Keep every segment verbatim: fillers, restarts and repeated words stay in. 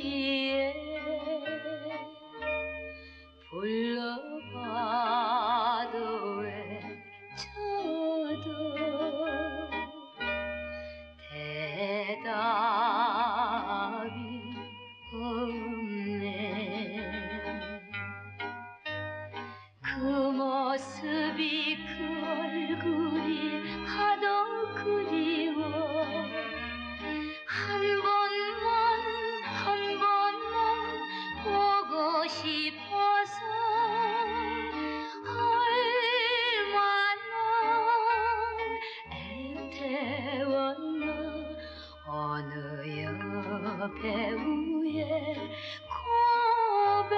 시에 불러봐도 외쳐도 대답이 없네. 그 모습이 그 얼굴이 하도 그리워 한 번만 한 번만 보고 싶어서 얼마나 애태웠나. 어느 여배우의 고백.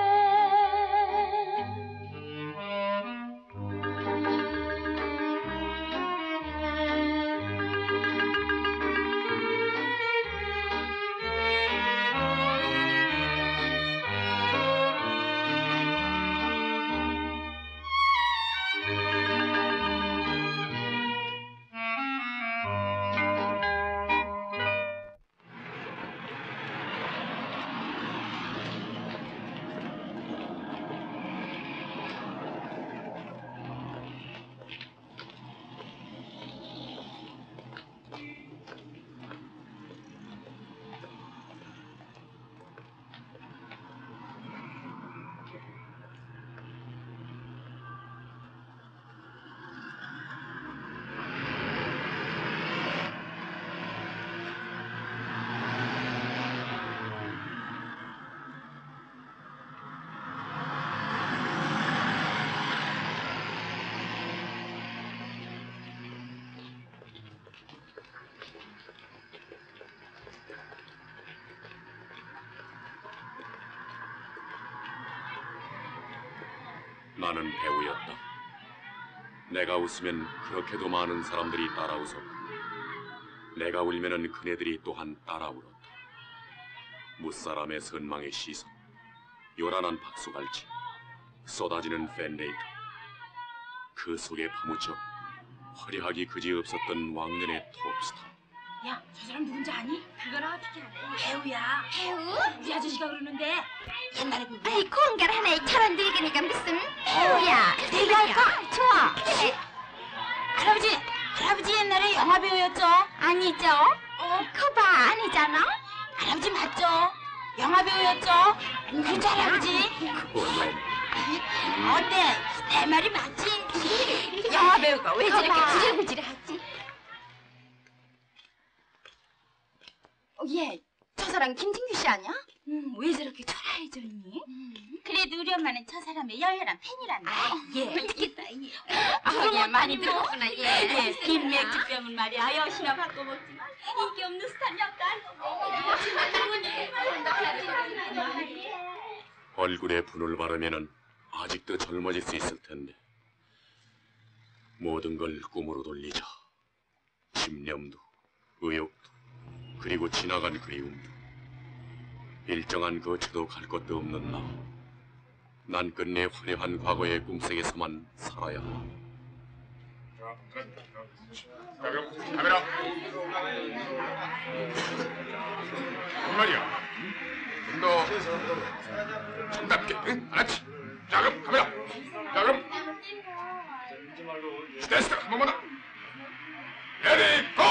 나는 배우였다. 내가 웃으면 그렇게도 많은 사람들이 따라 웃었고 내가 울면은 그네들이 또한 따라 울었다. 무사람의 선망의 시선, 요란한 박수갈채, 쏟아지는 팬레이크, 그 속에 파묻혀 화려하기 그지없었던 왕년의 톱스타. 야, 저 사람 누군지 아니? 그걸 어떻게 알아? 배우야. 배우? 우리 아저씨가 그러는데 옛날에 그 아이 콩갈 하나에 천원 들이니까 무슨 배우야. 내가 할까? 좋아. 그래. 할아버지, 할아버지 옛날에 영화 배우였죠? 아니죠? 어, 커봐 아니잖아? 할아버지 맞죠? 영화 배우였죠? 그렇죠 할아버지? 그놈. 어때? 내 말이 맞지? 영화 배우가 왜 저렇게 구질구질하지? 어, 얘, 저 사람 김진규 씨 아니야? 음, 왜 저렇게 초라해졌니? 음. 그래도 우리 엄마는 저 사람의 열렬한 팬이란다. 아, 예. 모르겠다, 얘. 아, 얘 많이 들었구나, 얘. 예, 빈맥주병은 말이야 여시나 바꿔 먹지만 인기 없는 스타는 없다. 얼굴에 분을 바르면은 아직도 젊어질 수 있을 텐데 모든 걸 꿈으로 돌리자. 집념도, 의욕도, 그리고 지나간 그리움도, 일정한 거처도 갈 것도 없는 나. 난 끝내 화려한 과거의 꿈속에서만 살아야 한다. 자, 그럼 카메라. 정말이야. 좀 더 정답게, 응? 알았지? 자, 그럼 카메라. 자, 그럼 스테이스 한 번만 더. 레디 고!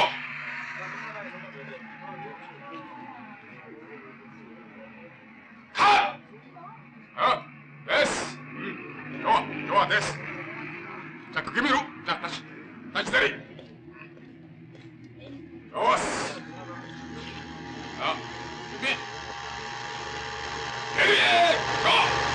컷! 어, 됐어. 음, 좋아, 좋아, 됐어. 자, 그 기미로. 자, 다시, 다시 내리. 좋았어. 자, 준비. 레디 고!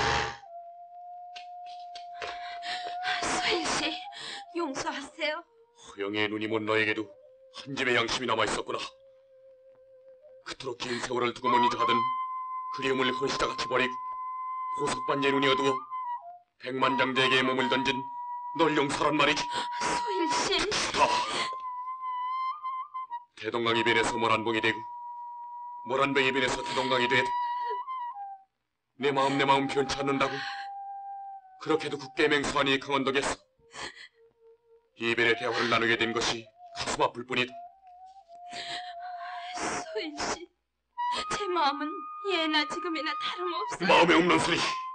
소인 씨, 용서하세요. 허영의 눈이 먼 너에게도 한 집의 양심이 남아있었구나. 그토록 긴 세월을 두고 먼 잊어하던 그리움을 헌시자같이 버리고 보석반지의 눈이 어두워 백만장자에게 몸을 던진 널 용서란 말이지. 소인 씨. 아, 대동강이 변해서 모란봉이 되고 모란봉이 변해서 대동강이 돼도 내 마음 내 마음 변치 않는다고 그렇게도 굳게 맹세하니 강원덕에서 이별의 대화를 나누게 된 것이 가슴 아플 뿐이다. 소인 씨, 제 마음은 예나 지금이나 다름없어요. 마음에 없는 소리.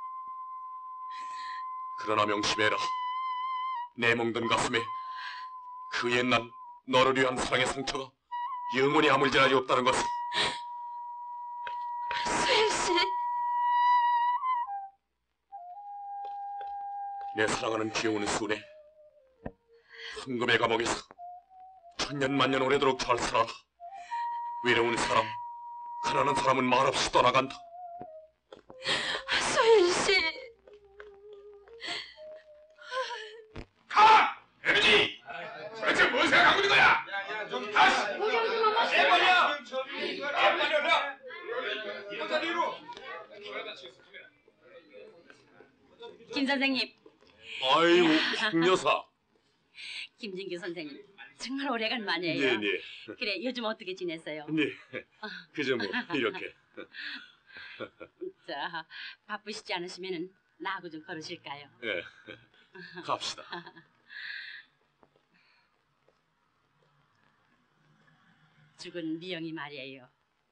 그러나 명심해라. 내 멍든 가슴에 그 옛날 너를 위한 사랑의 상처가 영원히 아물지 날이 없다는 것을. 수일 씨. 내 사랑하는 귀여운 순애, 황금의 감옥에서 천년만년 오래도록 잘 살아라. 외로운 사람, 가난한 사람은 말없이 떠나간다. 수일 씨. 가! 에르니! 도대체 뭔 생각하고 있는 거야? 좀 다시! 애벌려! 애벌려! 김 선생님. 아이고, 황 여사. 김진규 선생님. 정말 오래간만이에요. 네네. 그래, 요즘 어떻게 지냈어요? 네. 그저 뭐 이렇게. 자, 바쁘시지 않으시면은 나하고 좀 걸으실까요? 예. 갑시다. 죽은 미영이 말이에요.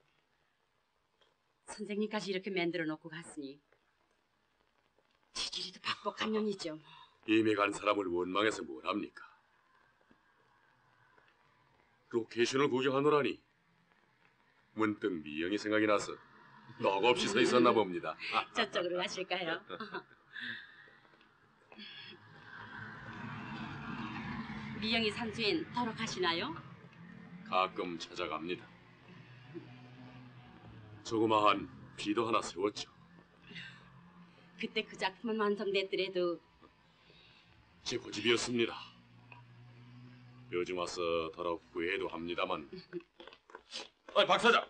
선생님까지 이렇게 만들어 놓고 갔으니 지질이도 박복한 년이죠. 이미 간 사람을 원망해서 뭘 합니까? 로케이션을 구경하노라니 문득 미영이 생각이 나서 넋 없이 서 있었나 봅니다. 저쪽으로 가실까요? 미영이 삼주인 돌아가시나요? 가끔 찾아갑니다. 조그마한 비도 하나 세웠죠. 그때 그 작품은 완성됐더라도 제 고집이었습니다. 요즘 와서 더러 후회도 합니다만. 아니 박 사장.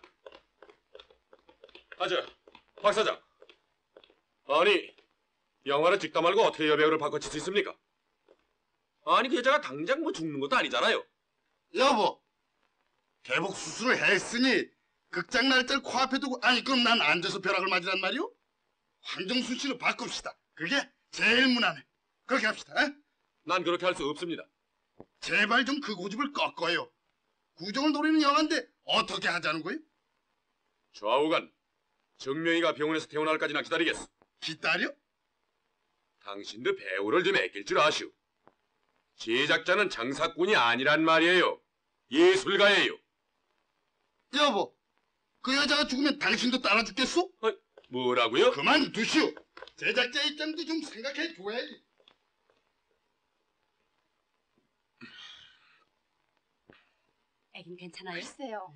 아저 박 사장. 아니 영화를 찍다 말고 어떻게 여배우를 바꿔칠 수 있습니까? 아니 그 여자가 당장 뭐 죽는 것도 아니잖아요. 여보, 개복 수술을 했으니 극장 날짜를 코앞에 두고 아니 그럼 난 앉아서 벼락을 맞으란 말이오? 황정순 씨로 바꿉시다. 그게 제일 무난해. 그렇게 합시다. 에? 난 그렇게 할 수 없습니다. 제발 좀 그 고집을 꺾어요. 구정을 노리는 영화인데 어떻게 하자는 거예요? 좌우간 정명이가 병원에서 퇴원할까지나 기다리겠어. 기다려? 당신도 배우를 좀 아낄 줄 아시오. 제작자는 장사꾼이 아니란 말이에요. 예술가예요. 여보, 그 여자가 죽으면 당신도 따라 죽겠소? 어, 뭐라고요? 그만두시오. 제작자 입장도 좀 생각해 줘야지. 애긴 괜찮아요? 글쎄요. 네.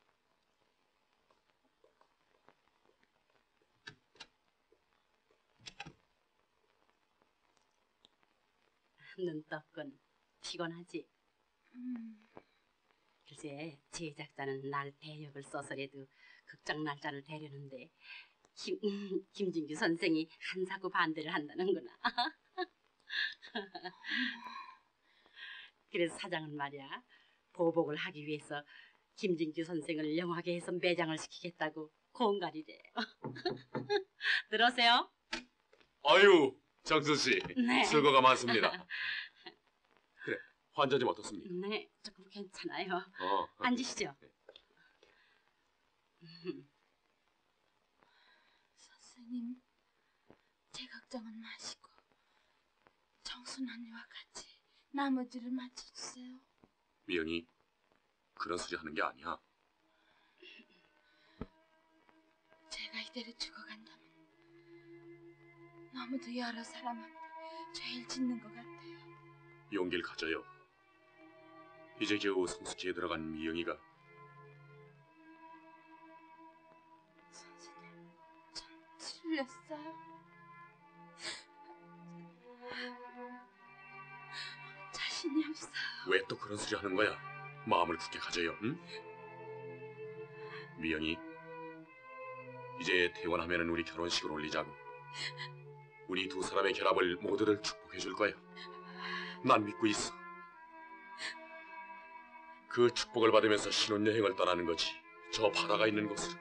눈 떴군. 피곤하지? 음, 글쎄, 제작자는 날 대역을 써서라도 극장 날짜를 대려는데 김, 김진규 선생이 한사구 반대를 한다는구나. 그래서 사장은 말이야, 보복을 하기 위해서 김진규 선생을 영화계에서 매장을 시키겠다고 공갈이래. 들어오세요. 아유, 정순 씨. 네. 수고가 많습니다. 그래, 환자 좀 어떻습니까? 네, 조금 괜찮아요. 어. 앉으시죠. 선생님, 제 걱정은 마시고 정순 언니와 같이 나머지를 맞춰주세요. 미영이 그런 소리 하는 게 아니야. 제가 이대로 죽어간다면 너무도 여러 사람한테 죄를 짓는 것 같아요. 용기를 가져요. 이제 겨우 성수기에 들어간 미영이가 선생님, 전 틀렸어요. 자신이 없어요. 왜 또 그런 소리 하는 거야? 마음을 굳게 가져요. 응? 미영이 이제 퇴원하면은 우리 결혼식을 올리자고. 우리 두 사람의 결합을 모두를 축복해 줄 거야. 난 믿고 있어. 그 축복을 받으면서 신혼여행을 떠나는 거지. 저 바다가 있는 곳으로.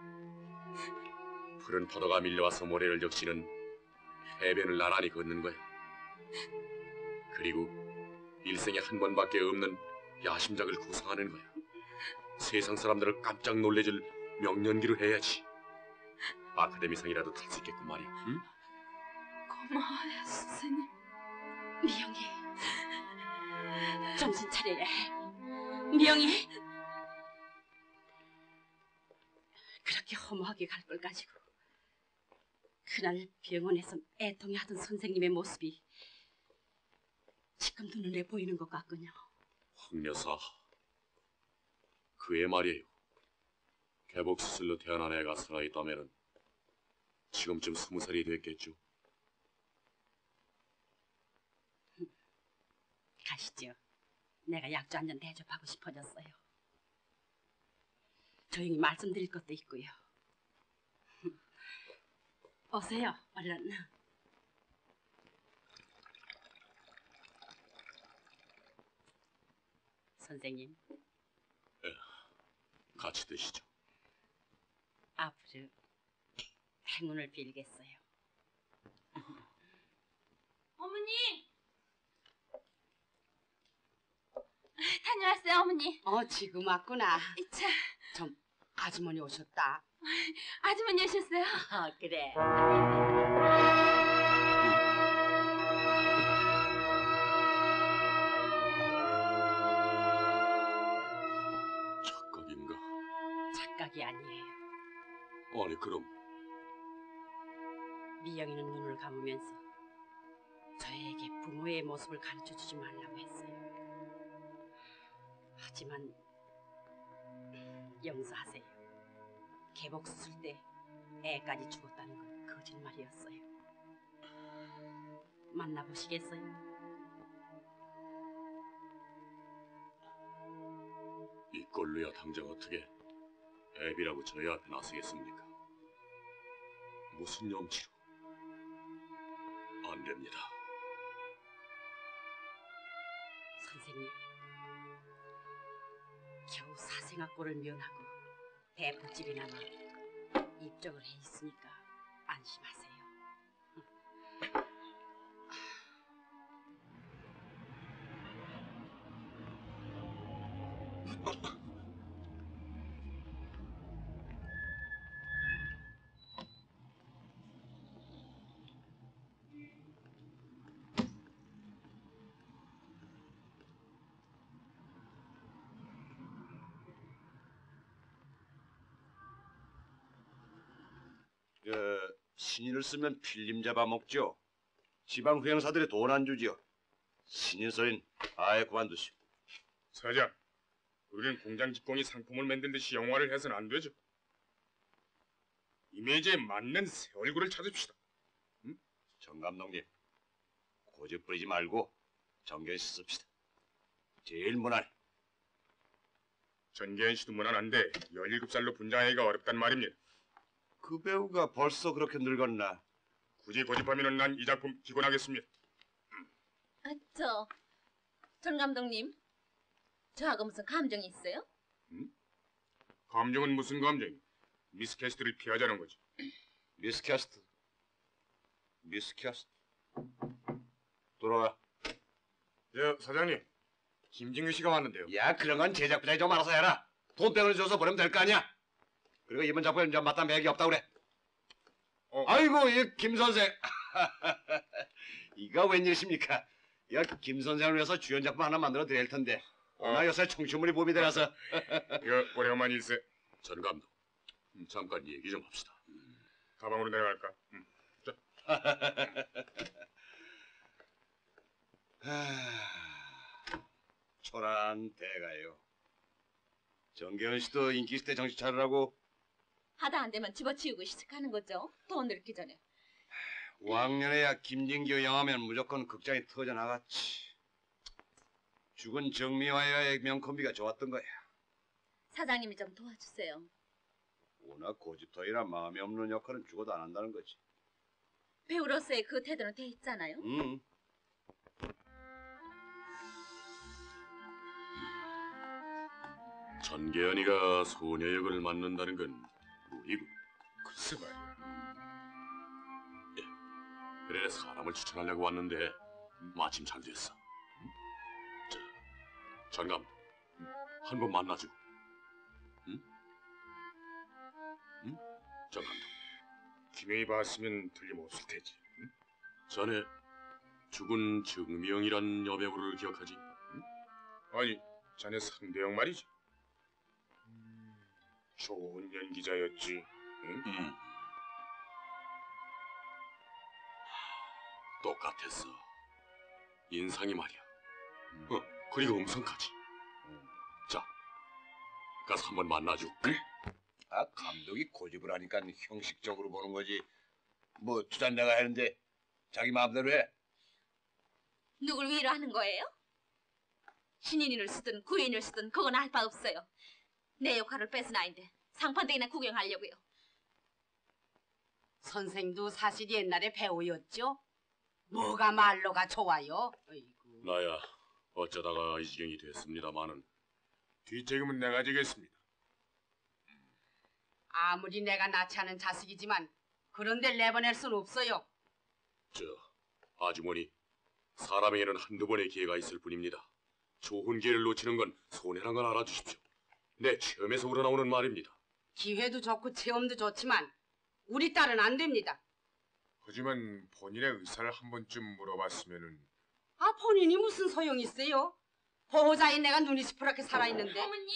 푸른 파도가 밀려와서 모래를 적시는 해변을 나란히 걷는 거야. 그리고 일생에 한 번밖에 없는 야심작을 구상하는 거야. 세상 사람들을 깜짝 놀래줄 명년기를 해야지. 아카데미상이라도 탈 수 있겠군 말이야. 응? 고마워요, 선생님. 미영이, 정신 차려야 해. 미영이, 그렇게 허무하게 갈 걸 가지고 그날 병원에서 애통해하던 선생님의 모습이 지금도 눈에 보이는 것 같군요. 황 여사, 그의 말이에요. 개복 수술로 태어난 애가 살아있다면은 지금쯤 스무 살이 됐겠죠. 가시죠. 내가 약주 한 잔 대접하고 싶어졌어요. 조용히 말씀드릴 것도 있고요. 오세요, 얼른. 선생님, 같이 드시죠. 앞으로 행운을 빌겠어요. 어머니! 다녀왔어요, 어머니. 어, 지금 왔구나. 자, 좀 아주머니 오셨다. 아주머니 오셨어요? 아, 그래. 착각인가? 착각이 아니에요. 아니 그럼 미영이는 눈을 감으면서 저에게 부모의 모습을 가르쳐주지 말라고 했어요. 하지만 용서하세요. 개복 수술 때 애까지 죽었다는 건 거짓말이었어요. 만나보시겠어요? 이꼴로야 당장 어떻게 애비라고 저희 앞에 나서겠습니까? 무슨 염치로? 안 됩니다. 선생님, 겨우 사생아꼴을 면하고 대포집이나마 입적을 해 있으니까 안심하세요. 그 신인을 쓰면 필름 잡아먹죠. 지방 후행사들이 돈 안 주지요. 신인 소린 아예 그만두시오. 사장, 우리는 공장 직공이 상품을 만들듯이 영화를 해서는 안 되죠. 이미지에 맞는 새 얼굴을 찾읍시다. 정 감독님, 고집 부리지 말고 정견 씨 씁시다. 제일 무난해. 전계현 씨도 무난한데 열일곱 살로 분장하기가 어렵단 말입니다. 그 배우가 벌써 그렇게 늙었나? 굳이 고집하면 난 이 작품 기권하겠습니다. 아, 저, 전 감독님, 저하고 무슨 감정이 있어요? 감정은 무슨 감정이? 미스캐스트를 피하자는 거지. 미스캐스트. 미스캐스트. 돌아와. 저 사장님, 김진규 씨가 왔는데요. 야, 그런 건 제작부장이 좀 알아서 해라. 돈 땡을 줘서 보내면 될 거 아니야. 그리고 이번 작품에 이제 맞다 맥이 없다 그래. 어. 아이고, 이 김 선생. 이가 웬일이십니까? 야, 김 선생을 위해서 주연 작품 하나 만들어 드릴 텐데. 어. 나 요새 청춘물이 봄이 되라서. 이거 오래간만일세. 전 감독, 잠깐 얘기 좀 합시다. 가방으로 내려갈까? 음. 자. 하... 초라한 대가요. 정계현 씨도 인기 있을 때 정신 차리라고. 하다 안 되면 집어치우고 시작하는 거죠. 더 늙기 전에. 왕년에야 김진규 영화면 무조건 극장에 터져 나갔지. 죽은 정미화의 명콤비가 좋았던 거야. 사장님이 좀 도와주세요. 워낙 고집터이라 마음이 없는 역할은 죽어도 안 한다는 거지. 배우로서의 그 태도는 돼 있잖아요. 음. 전계현이가 소녀 역을 맡는다는 건 무리군. 글쎄 말이야. 그래 사람을 추천하려고 왔는데 마침 잘 됐어. 자, 전 감독, 한 번 만나줘. 응? 응? 전 감독, 김영이 봤으면 틀림없을 테지. 응? 자네 죽은 증명이란 여배우를 기억하지? 아니, 자네 상대역 말이지. 음, 좋은 연기자였지. 응? 음. 똑같았어. 인상이 말이야. 어, 그리고 음성까지. 자, 가서 한번 만나줘. 아, 감독이 고집을 하니까 형식적으로 보는 거지. 뭐 투자는 내가 했는데 자기 마음대로 해. 누굴 위로하는 거예요? 신인을 쓰든 구인을 쓰든 그건 알 바 없어요. 내 역할을 뺏은 아인데 상판대기나 구경하려고요. 선생도 사실 옛날에 배우였죠? 뭐가 말로가 좋아요? 어이구. 나야 어쩌다가 이 지경이 됐습니다마는 뒷책임은 내가 지겠습니다. 아무리 내가 낳지 않은 자식이지만 그런데 내보낼 순 없어요. 저 아주머니 사람에게는 한두 번의 기회가 있을 뿐입니다. 좋은 기회를 놓치는 건 손해란 걸 알아주십시오. 내 체험에서 우러나오는 말입니다. 기회도 좋고 체험도 좋지만 우리 딸은 안 됩니다. 하지만 본인의 의사를 한 번쯤 물어봤으면은. 아, 본인이 무슨 소용이 있어요? 보호자인 내가 눈이 시퍼렇게 살아있는데. 어머니,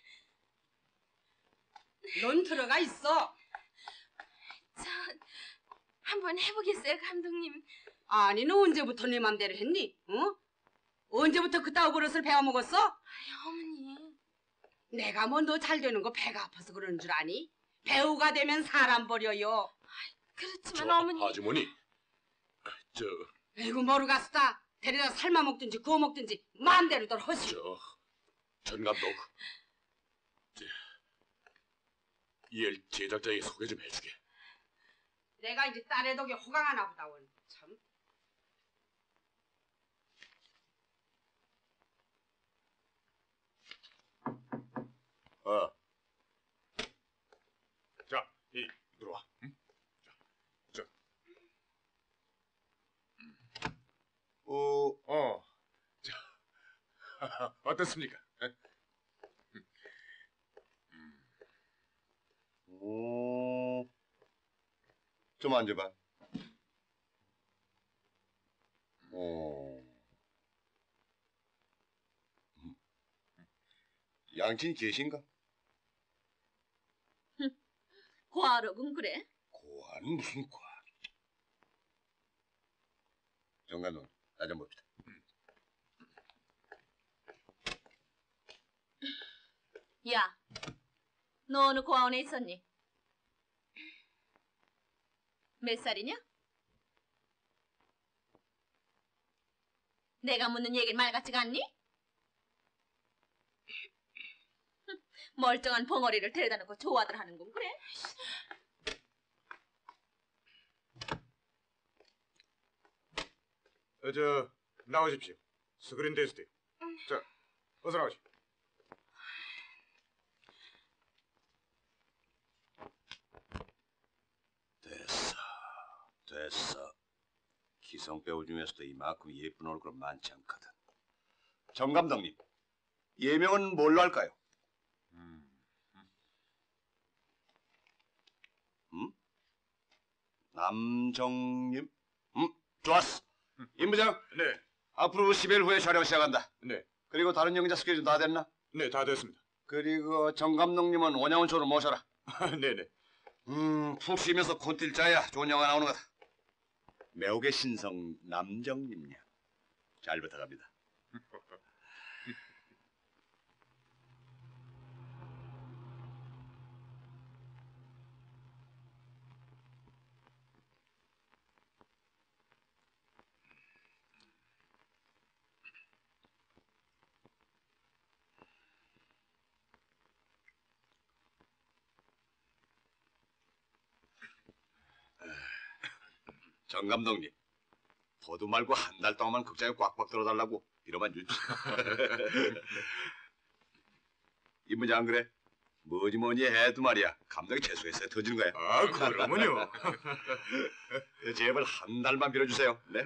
넌 들어가 있어. 저 한번 해보겠어요, 감독님. 아니, 너 언제부터 네 맘대로 했니? 어? 언제부터 그따위 버릇을 배워먹었어? 아유, 어머니. 내가 뭐 너 잘 되는 거 배가 아파서 그러는 줄 아니? 배우가 되면 사람 버려요. 그렇지만 저 어머니. 아주머니 저 에이구, 모르겠다. 데려다 삶아 먹든지 구워 먹든지 마음대로들 하시. 저 전 감독 이 일 제작자에게 소개 좀 해주게. 내가 이제 딸의 덕에 호강하나 보다 원. 참. 어. 자, 이 들어와. 응? 자, 저. 어, 어. 자, 어떻습니까? 응? 오, 좀 앉아봐. 어, 음. 양친이 계신가? 고아로군 그래? 고아는 무슨 고아? 정감독, 나 좀 봅시다. 야, 너 어느 고아원에 있었니? 몇 살이냐? 내가 묻는 얘기를 말 같지가 않니? 멀쩡한 벙어리를 데려다 놓고 좋아들 하는군 그래? 어, 저 나오십시오. 스크린 테스트. 자, 어서 나오십시오. 됐어, 됐어. 기성 배우 중에서도 이만큼 예쁜 얼굴은 많지 않거든. 정 감독님, 예명은 뭘로 할까요? 음? 남정님? 음, 좋았어. 임 부장, 네, 앞으로 십 일 후에 촬영 시작한다. 네, 그리고 다른 연기자 스케줄 다 됐나? 네, 다 됐습니다. 그리고 정 감독님은 원양원 쇼로 모셔라. 네, 네. 음, 푹 쉬면서 콘틸 짜야 좋은 영화 나오는 거다. 매혹의 신성 남정님이야. 잘 부탁합니다. 정 감독님, 더도 말고 한 달 동안만 극장에 꽉꽉 들어달라고 이러면 주지. 이 문제 안 그래? 뭐지 뭐니 해도 말이야. 감독이 재수했어야 터지는 거야. 아, 그러면요. 제발 한 달만 빌어주세요. 네?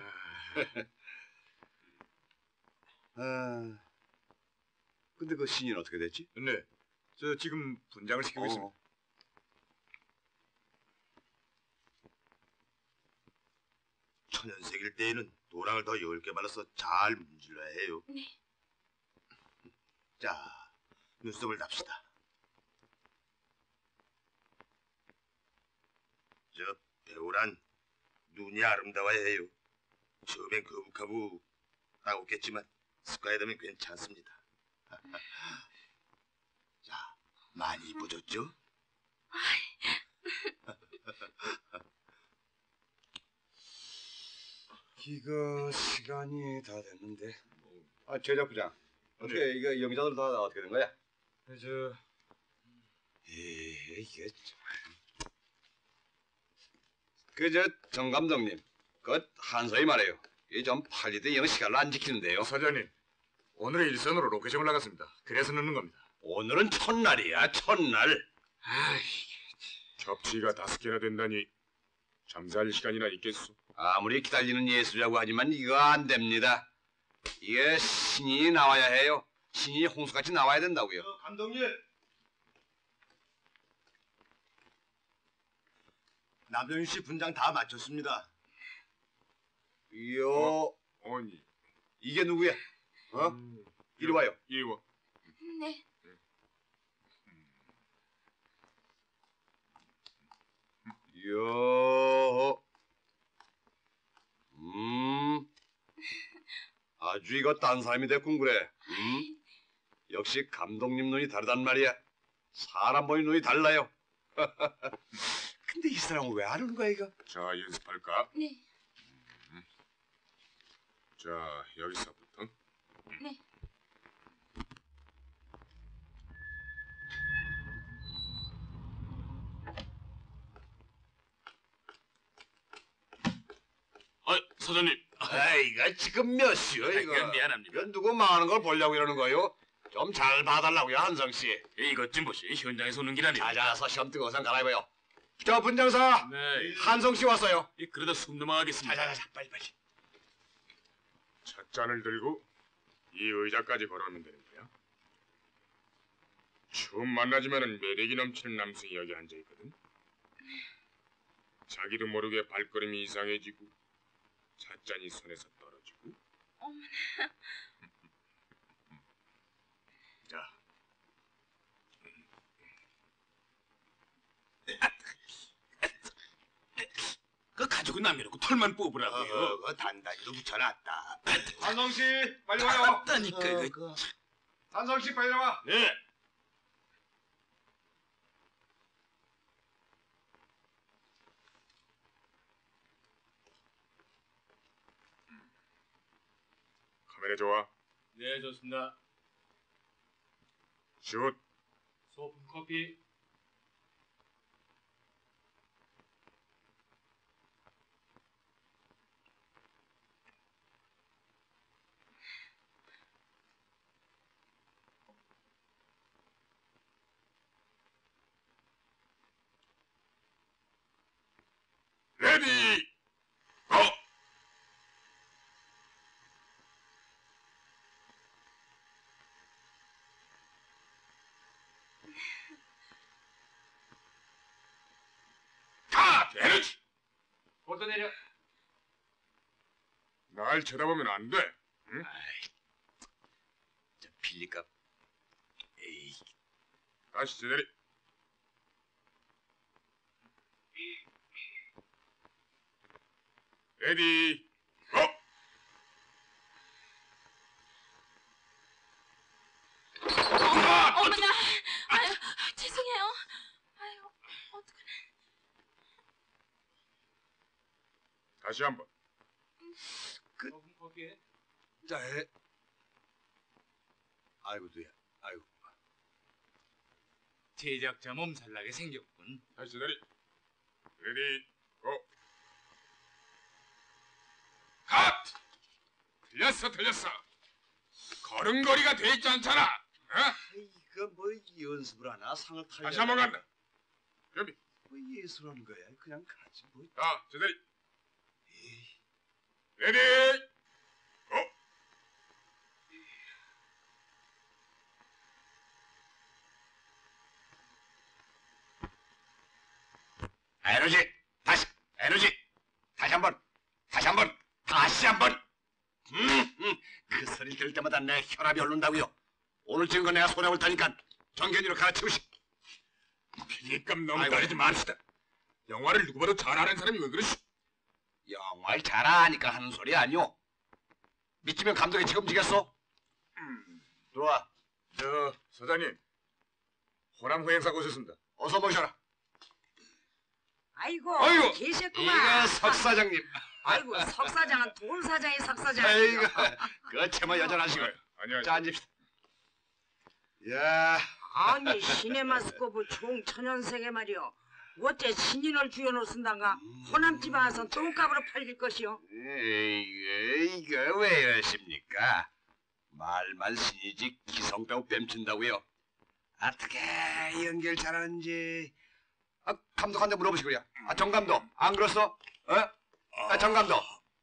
아, 근데 그 신인 어떻게 됐지? 네, 저 지금 분장을 시키고 있습니다. 어. 천연색일 때에는 도랑을 더 얇게 발라서 잘 문질러야 해요. 네. 자, 눈썹을 답시다. 저 배우란 눈이 아름다워야 해요. 처음엔 거북하고 따갑겠지만 습관이 되면 괜찮습니다. 자, 많이 이뻐졌죠? 이거 시간이 다 됐는데. 아, 제작부장. 어떻게 이거 영자들 다 어떻게 된 거야? 저 에, 이게 그저 정 감독님, 그 한서희 말이에요. 이 좀 팔리대 영 시간을 안 지키는데요. 사장님, 오늘의 일선으로 로케션을 나갔습니다. 그래서 늦는 겁니다. 오늘은 첫날이야, 첫날. 겹치가 다섯 개나 된다니 잠잘 시간이나 있겠소. 아무리 기다리는 예술이라고 하지만 이거 안 됩니다. 이게 신인이 나와야 해요. 신인이 홍수같이 나와야 된다고요. 어, 감독님. 남정윤 씨 분장 다 마쳤습니다. 이요, 아니, 이게 누구야? 어? 음, 이리 와요. 이리 와. 네. 이요, 음, 아주 이거 딴 사람이 됐군 그래. 음? 역시 감독님 눈이 다르단 말이야. 사람 보는 눈이 달라요. 근데 이 사람은 왜 안 오는 거야 이거? 자, 연습할까? 네. 자, 여기서부터. 네. 아, 사장님. 아, 이거 지금 몇 시요 이거? 아, 미안합니다. 이건 누구 망하는 걸 보려고 이러는 거요? 좀 잘 봐달라고요 한성 씨. 이것 좀 보시. 현장에서 오는 길 아니에요. 자자서 시험 뜨고선 갈아입어요. 저 분장사 네. 한성 씨 왔어요. 이 그러다 숨 넘어가겠습니다. 자자자 빨리 빨리. 첫 잔을 들고 이 의자까지 걸어오면 되는 거야. 처음 만나지만은 매력이 넘치는 남성이 여기 앉아 있거든. 자기도 모르게 발걸음이 이상해지고 찻잔이 손에서 떨어지고. 어머나. 자, 그 가족은 남겨놓고 털만 뽑으라고요. 어, 그 단단히도 붙여놨다. 한성 씨, 빨리 와요. 맞다니까 이거. 한성 씨, 빨리 와. 네. 카메라 좋아. 네, 좋습니다. 슛. 소품 커피. 레디. 고. 컷! 에너지! 어떤 내려? 날 쳐다보면 안 돼. 응? 저 필리값. 에이. 다시 제자리. 레디. 고! 어머나. 어머나. 아유, 죄송해요. 아유, 어떡하나. 다시 한번. 소품 커피. 자, 해. 아이고 누야. 아이고. 제작자 몸살나게 생겼군. 다시 제자리. 레디. 고! 컷! 틀렸어, 틀렸어. 걸음걸이가 돼 있지 않잖아. 어? 이거 뭐 연습을 하나 상을 타려. 다시 한번 간다. 여기. 뭐 예술하는 거야. 그냥 가지 뭐. 자, 제자리. 레디. 고! 에너지. 다시. 에너지. 다시 한 번. 다시 한 번. 때마다 내 혈압이 오른다고요. 오늘 찍은 거 내가 손해볼 테니까 정견이로 갈아치우시. 필기값 너무 아이고. 따르지 맙시다. 영화를 누구보다 잘 아는 사람이 왜 그러시? 영화를 잘 아니까 하는 소리 아니오. 믿기면 감독이 책임지겠어? 들어와. 저 서장님, 호남 후행사가 오셨습니다. 어서 모셔라. 아이고, 아이고. 계셨구만. 이거 석 사장님. 아이고, 석 사장은 돌 사장이 석 사장. 아이고, 그 채모 여전하시고. 안녕하세요. 자, 앉읍시다. 야, 아니, 시네마스코프 총천연세계 말이여. 어째 신인을 주연으로 쓴단가? 호남집 와서 똥값으로 팔릴 것이오. 에이, 이거 왜 이러십니까? 말만 신이지 기성 빼고 뺨친다고요. 어떻게 연기를 잘하는지. 아, 감독한테 물어보시고요. 아, 정 감독, 안 그렇소? 어? 아, 정 감독.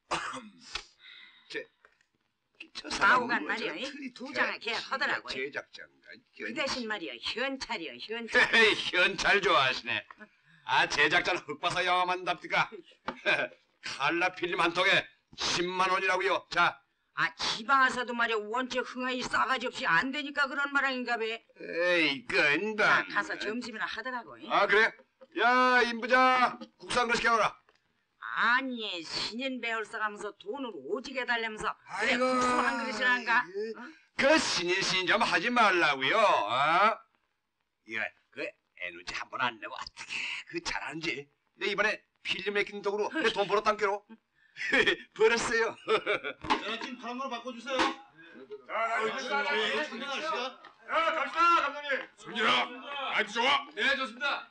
제, 저 나오간 사람은 말이여. 저 틀이 두 장을 계약하더라고. 제작자인가? 그 대신 말이여, 현찰이여, 현찰. 헤이, 현찰 좋아하시네. 아, 제작자는 흑바사 영화만 답니까? 칼라 필름 한 통에 십만 원이라고요. 자, 아, 지방 와서도 말이야, 원체 흥하이 싸가지 없이 안 되니까 그런 말인가 봐. 에이, 건방. 아, 가서 점심이나 하더라고. 아, 그래? 야, 임부장, 국산 거 시켜오라. 아니, 신인 배울 써가면서 돈을 오지게 달래면서 그래, 아이고, 국수 한 그릇이란가? 예. 그 신인 신인 좀 하지 말라고요. 어? 이거 그 에너지 한 번 안 내고 어떻게 그 잘하는지. 내 이번에 필름 메이킹 덕으로 내 돈 벌었단 게로. 벌었어요. 자, 지금 파란 거로 바꿔주세요. 자, 야, 갑시다, 감독님. 승진아, 아주 좋아. 네, 좋습니다.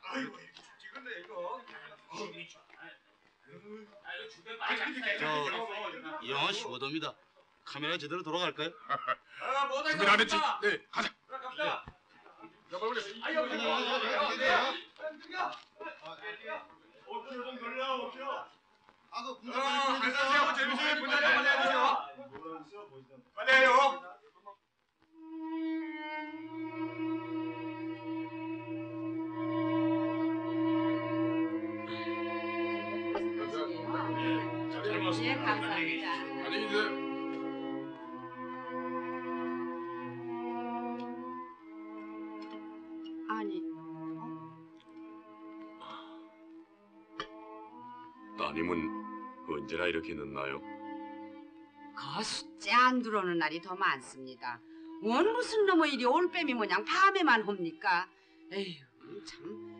저, 이 영화 쉬워도입니다. 카메라 제대로 돌아갈까요? 준비 안 했지? 네, 가자. 아, 그 안녕하세요. 재밌어요. 분장님 빨리 해주세요. 빨리 해요. 예, 감사합니다. 안녕히 계세요. 아니, 따님은 언제나 이렇게 늦나요? 거 숫자 안 들어오는 날이 더 많습니다. 원 무슨 놈의 일이 올빼미 모양 밤에만 옵니까? 에휴, 참.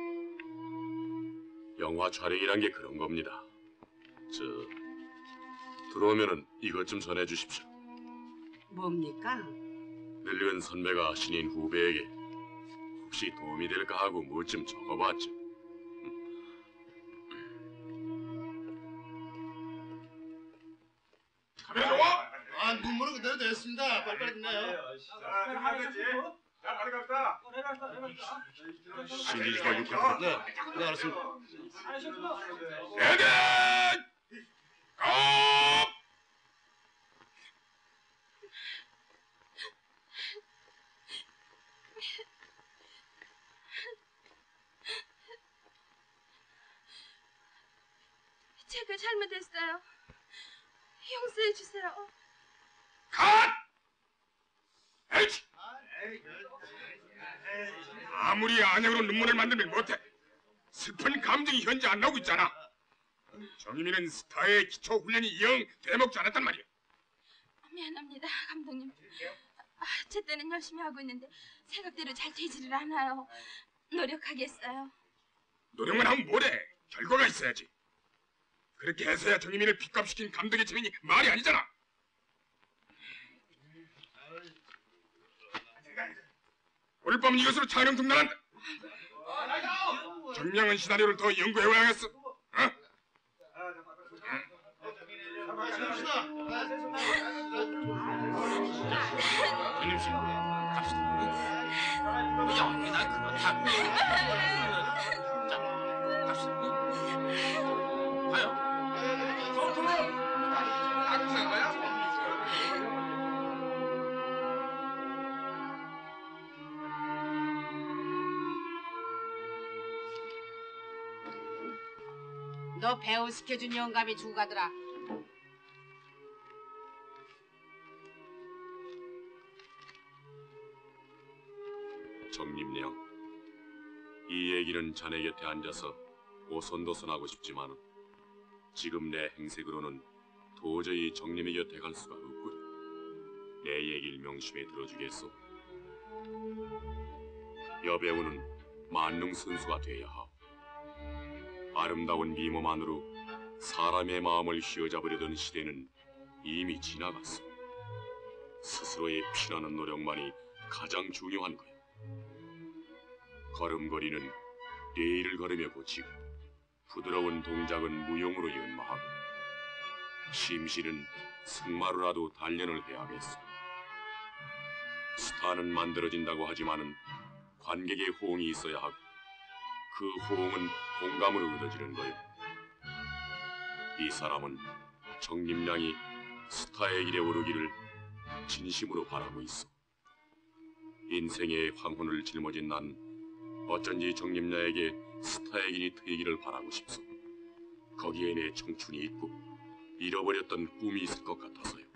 영화 촬영이란 게 그런 겁니다. 저 들어오면은 이것 좀 전해주십시오. 뭡니까? 늙은 선배가 신인 후배에게 혹시 도움이 될까 하고 뭐 좀 적어봤죠. 카메라 좋아? 아, 눈물은 그대로 됐습니다. 빨리빨리 끝내요. 자, 빨리 갑시다. 신이가 육각 네, 네, 알았습니다. 레디! 고! 제가 잘못했어요. 용서해 주세요. 컷! 에이치! 아무리 안약으로 눈물을 만들면 못해. 슬픈 감정이 현재 안 나오고 있잖아. 정유미는 스타의 기초 훈련이 영 되먹지 않았단 말이야. 미안합니다, 감독님. 아, 제 때는 열심히 하고 있는데 생각대로 잘 되지를 않아요. 노력하겠어요. 노력만 하면 뭐래? 결과가 있어야지. 그렇게 해서야 정유미를 빚값시킨 감독의 책임이 말이 아니잖아. 오늘 밤 이것으로 촬영 중단한다. 정량한 시나리오를 더 연구해와야겠어. 어? 형님 씨, 갑시다. 영이 날 그거 다. 자, 갑시다. 가요. 너 배우 시켜준 영감이 주고 가더라. 나는 자네 곁에 앉아서 오손도손하고 싶지만 지금 내 행색으로는 도저히 정님의 곁에 갈 수가 없구려. 내 얘기를 명심해 들어주겠소. 여배우는 만능 선수가 돼야 하오. 아름다운 미모만으로 사람의 마음을 휘어잡으려던 시대는 이미 지나갔어. 스스로의 피나는 노력만이 가장 중요한 거야. 걸음걸이는 레일을 걸으며 고치고 부드러운 동작은 무용으로 연마하고 심신은 승마로라도 단련을 해야겠어. 스타는 만들어진다고 하지만은 관객의 호응이 있어야 하고 그 호응은 공감으로 얻어지는 거요. 이 사람은 정림량이 스타의 길에 오르기를 진심으로 바라고 있어. 인생의 황혼을 짊어진 난 어쩐지 정림량에게 스타의 길이 트이기를 바라고 싶소. 거기에 내 청춘이 있고 잃어버렸던 꿈이 있을 것 같아서요.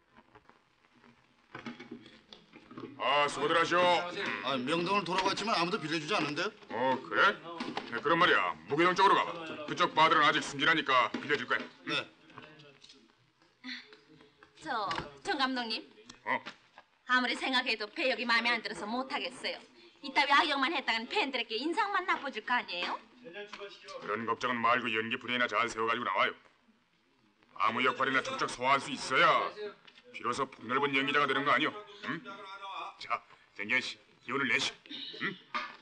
아, 수고들 하시오. 아, 명동을 돌아봤지만 아무도 빌려주지 않는데? 어, 그래? 네, 그런 말이야. 무계동 쪽으로 가봐. 그쪽 바들은 아직 순진하니까 빌려줄 거야. 네. 저, 정 감독님. 어? 아무리 생각해도 배역이 마음에 안 들어서 못하겠어요. 이따위 악역만 했다간 팬들에게 인상만 나빠질 거 아니에요? 그런 걱정은 말고 연기 분위기나 잘 세워가지고 나와요. 아무 역할이나 척척 소화할 수 있어야 비로소 폭넓은 연기자가 되는 거 아니오? 응? 자, 정현 씨, 기운을 내시. 응?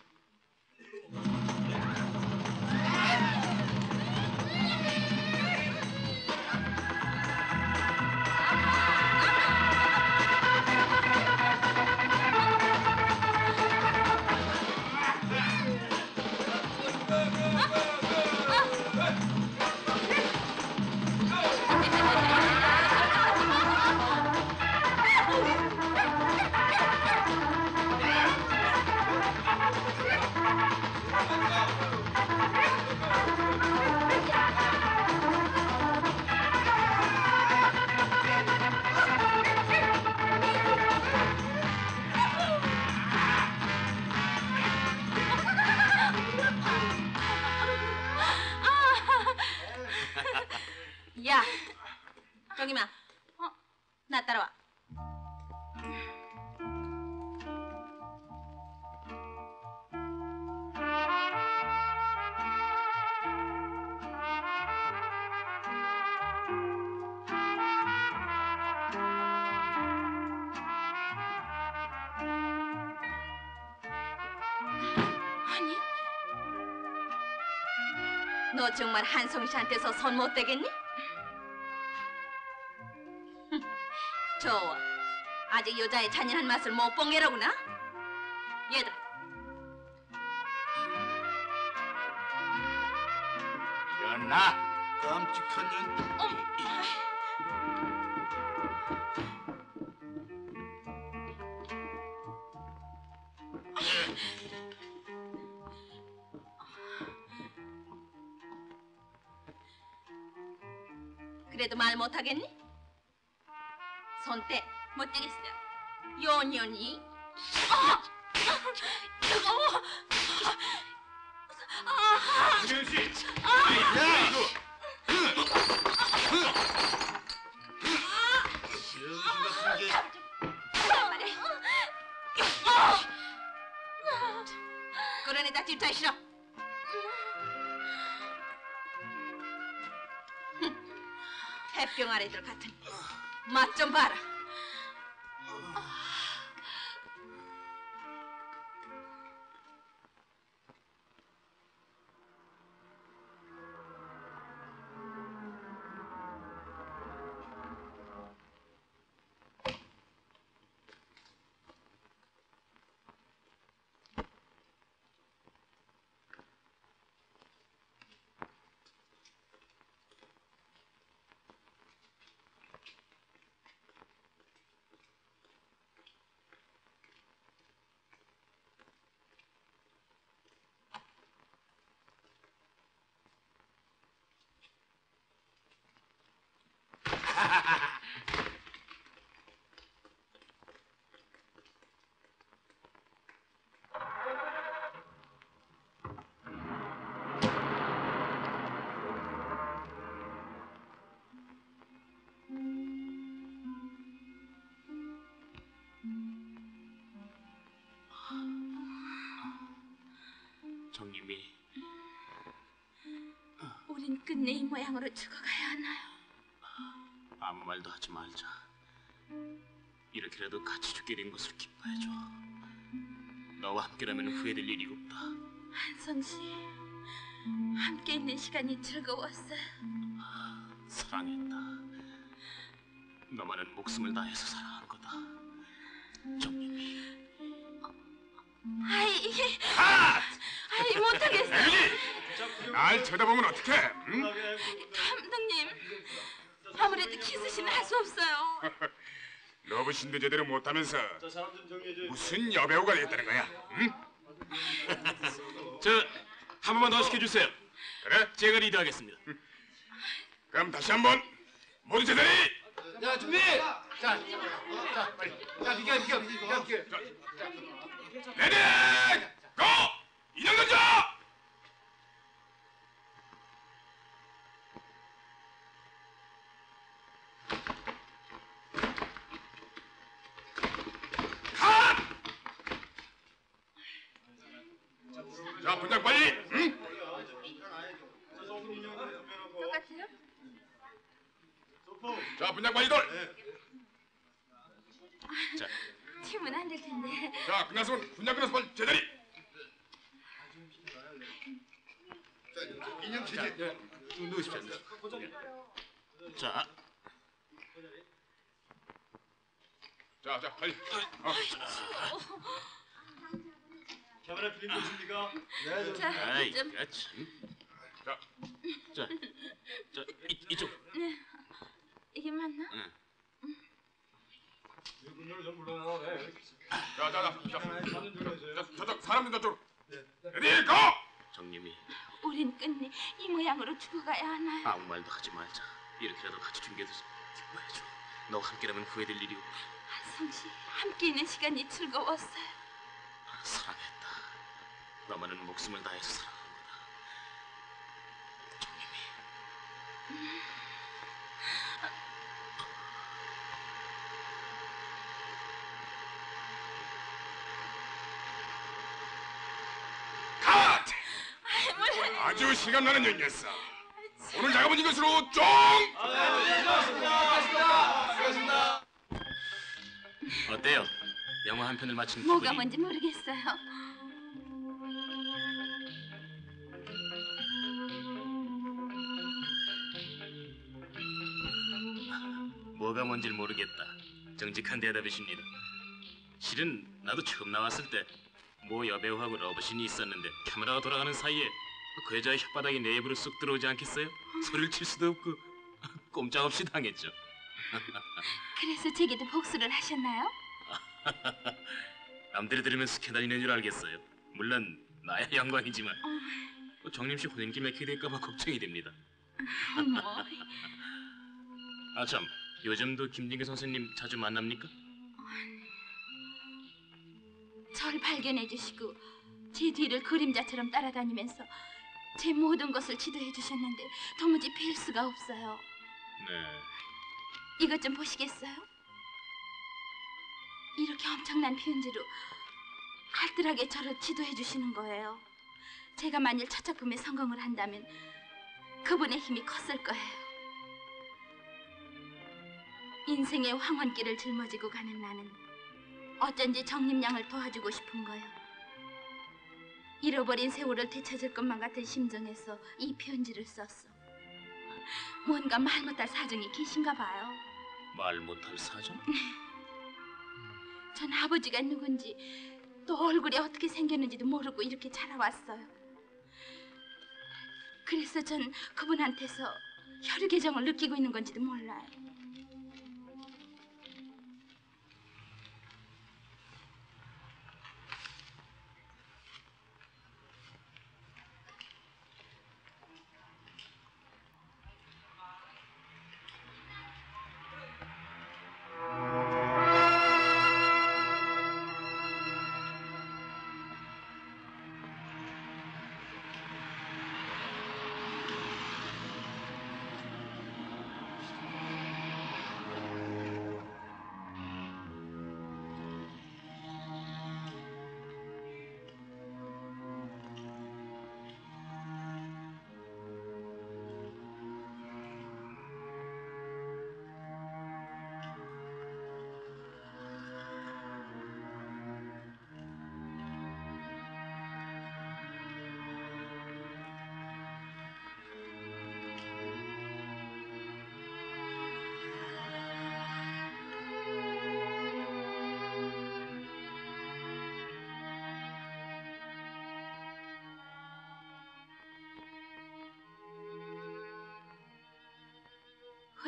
야, 저기만. 어, 나 따라와. 아니, 너 정말 한송 씨한테서 손 못 대겠니? 좋아. 아직 여자의 잔인한 맛을 못 본 게로구나. 얘들아. 일어나. 깜찍한 년. 어. 그래도 말 못하겠니? 손대 못 되겠어. 연연이. 아! 뜨거워. 아! 정현 씨. 야, 이거. 말해. 그러니 다 집타기 싫어. 햇병아리들 같은 맛 좀 봐라. 우린 끝내 이 모양으로 죽어가야 하나요? 아무 말도 하지 말자. 이렇게라도 같이 죽게 된 것을 기뻐해줘. 너와 함께라면 후회될 일이 없다. 한성 씨, 함께 있는 시간이 즐거웠어요. 사랑했다. 너만은 목숨을 다해서 사랑한 거다. 정님이. 아이, 아! 아이 못하겠어요. 에밀리! 날 쳐다보면 어떡해? 응? 감독님, 아무래도 키스신은 할 수 없어요. 러브신도 제대로 못하면서 무슨 여배우가 됐다는 거야? 응? 저 한 번만 더 시켜주세요. 그래? 제가 리드하겠습니다. 그럼 다시 한번 모두 제자리! 자 준비. 자, 자 빨리. 자 비켜 비켜 비켜 비켜. 레디! 고! 인형 던져! 컷! 자, 분장 빨리! 응? 똑같아요? 자, 분장 빨리 돌! 자, 팀은 안 될 텐데. 자, 끝났으면 분장 끝나서 빨리 제자리! 인형 체제. 누우십시오. 자, 자, 자, 빨리. 어. 카메라 필름 보십니까? 자, 아이, 좀. 그 참. 자, 자, 자, 이, 이쪽. 네, 이게 맞나? 응. 자, 자, 자, 자, 자, 저쪽 사람들 저쪽. 레디, 고! 정님이 우린 끝내 이 모양으로 죽어가야 하나요? 아무 말도 하지 말자. 이렇게라도 같이 죽게돼서 기뻐해줘. 너와 함께라면 후회될 일이 없다. 한성 씨, 함께 있는 시간이 즐거웠어요. 사랑했다. 너만은 목숨을 다해서 사랑한 거다. 정님이. 컷! 아주 실감나는 연기였어. 오늘 작업은 이것으로 쫑! 어때요? 영화 한 편을 마친 뭐가 기분이? 뭔지 모르겠어요. 뭐가 뭔지를 모르겠다. 정직한 대답이십니다. 실은 나도 처음 나왔을 때 모 여배우하고 러브신이 있었는데 카메라가 돌아가는 사이에 그 여자의 혓바닥이 내 입으로 쏙 들어오지 않겠어요? 소리를 칠 수도 없고 꼼짝없이 당했죠. 그래서 제게도 복수를 하셨나요? 남들이 들으면 스캔들이는 줄 알겠어요. 물론 나야 영광이지만 정림 씨 혼인기 맥히게 될까봐 걱정이 됩니다. 뭐, 아 참, 요즘도 김진규 선생님 자주 만납니까? 절 발견해 주시고 제 뒤를 그림자처럼 따라다니면서 제 모든 것을 지도해 주셨는데 도무지 뵐 수가 없어요. 네. 이것 좀 보시겠어요? 이렇게 엄청난 편지로 알뜰하게 저를 지도해 주시는 거예요. 제가 만일 첫 작품에 성공을 한다면 그분의 힘이 컸을 거예요. 인생의 황혼길을 짊어지고 가는 나는 어쩐지 정림양을 도와주고 싶은 거예요. 잃어버린 세월을 되찾을 것만 같은 심정에서 이 편지를 썼어. 뭔가 말 못할 사정이 계신가 봐요. 말 못할 사정? 전 아버지가 누군지 또 얼굴이 어떻게 생겼는지도 모르고 이렇게 자라왔어요. 그래서 전 그분한테서 혈유계정을 느끼고 있는 건지도 몰라요.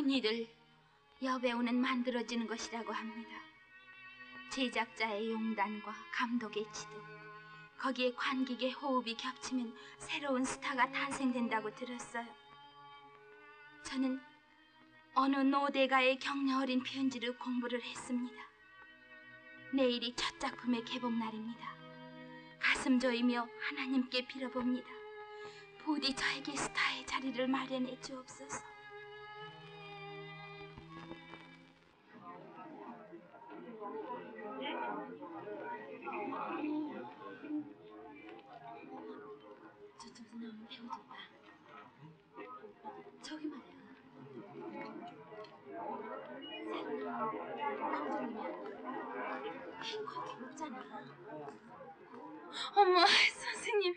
흔히들 여배우는 만들어지는 것이라고 합니다. 제작자의 용단과 감독의 지도, 거기에 관객의 호흡이 겹치면 새로운 스타가 탄생된다고 들었어요. 저는 어느 노대가의 격려 어린 편지를 공부를 했습니다. 내일이 첫 작품의 개봉 날입니다. 가슴 조이며 하나님께 빌어봅니다. 부디 저에게 스타의 자리를 마련해 주옵소서. 저쪽에서 나오는 배우 좀 봐. 저기 말이야. 새로 나온 남자님이야. 흰 코트 입잖아. 어머, 선생님.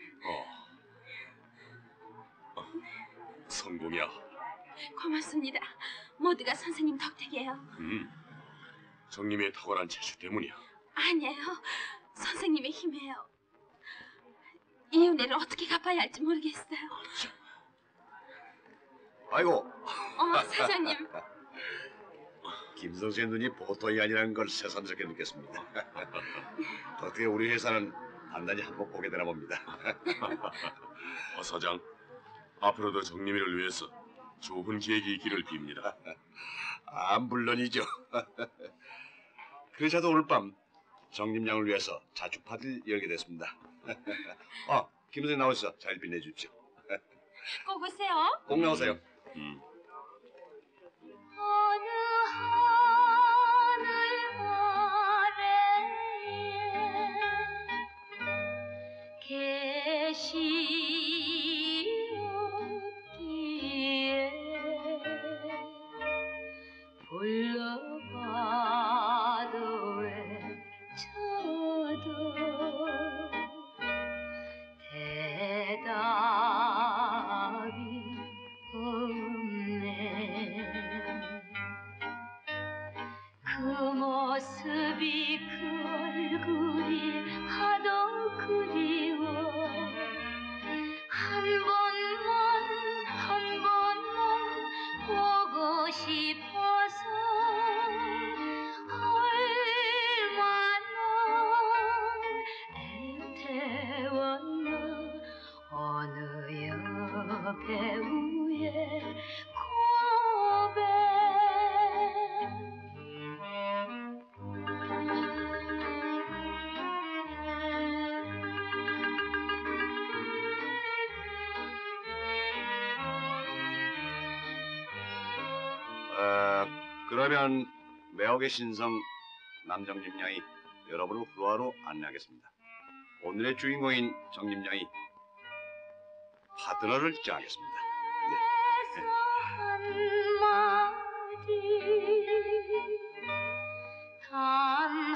어. 성공이야. 고맙습니다. 모두가 선생님 덕택이에요. 음. 정님의 탁월한 재주 때문이야. 아니에요. 선생님의 힘이에요. 이 은혜를 어떻게 갚아야 할지 모르겠어요. 아이고. 어머, 사장님. 김 선생의 눈이 보통이 아니라는 걸 새삼스럽게 느꼈습니다. 어떻게 우리 회사는 단단히 한몫 보게 되나 봅니다. 어 사장, 앞으로도 정님이를 위해서 좋은 기획이 있기를 빕니다. 아, 물론이죠. 그러자도 오늘 밤 정님 양을 위해서 자주파를 열게 됐습니다. 아, 김 선생 나오셔서 잘 빛내주십시오. 꼭 오세요. 꼭 나오세요. 음. 어느 하늘 아래에 계시옵기에 불러봐도 외쳐도 대답이 없네. 그 모습이 그 얼굴이 하도 그리워 한 번만 한 번만 보고 싶어서 얼마나 애태웠나 어느 여배우의 고백. 어, 그러면 매혹의 신성 남정님 양이 여러분을 후루하루 안내하겠습니다. 오늘의 주인공인 정님 양이 파트너를 정하겠습니다. 네. 한마디 단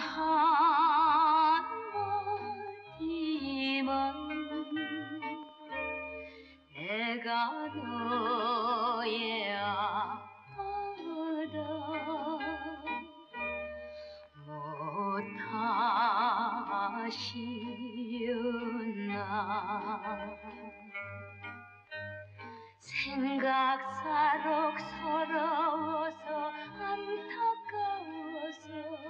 한마디만 내가 너의 아빠다 못하시었나 생각사록 서러워서 안타까워서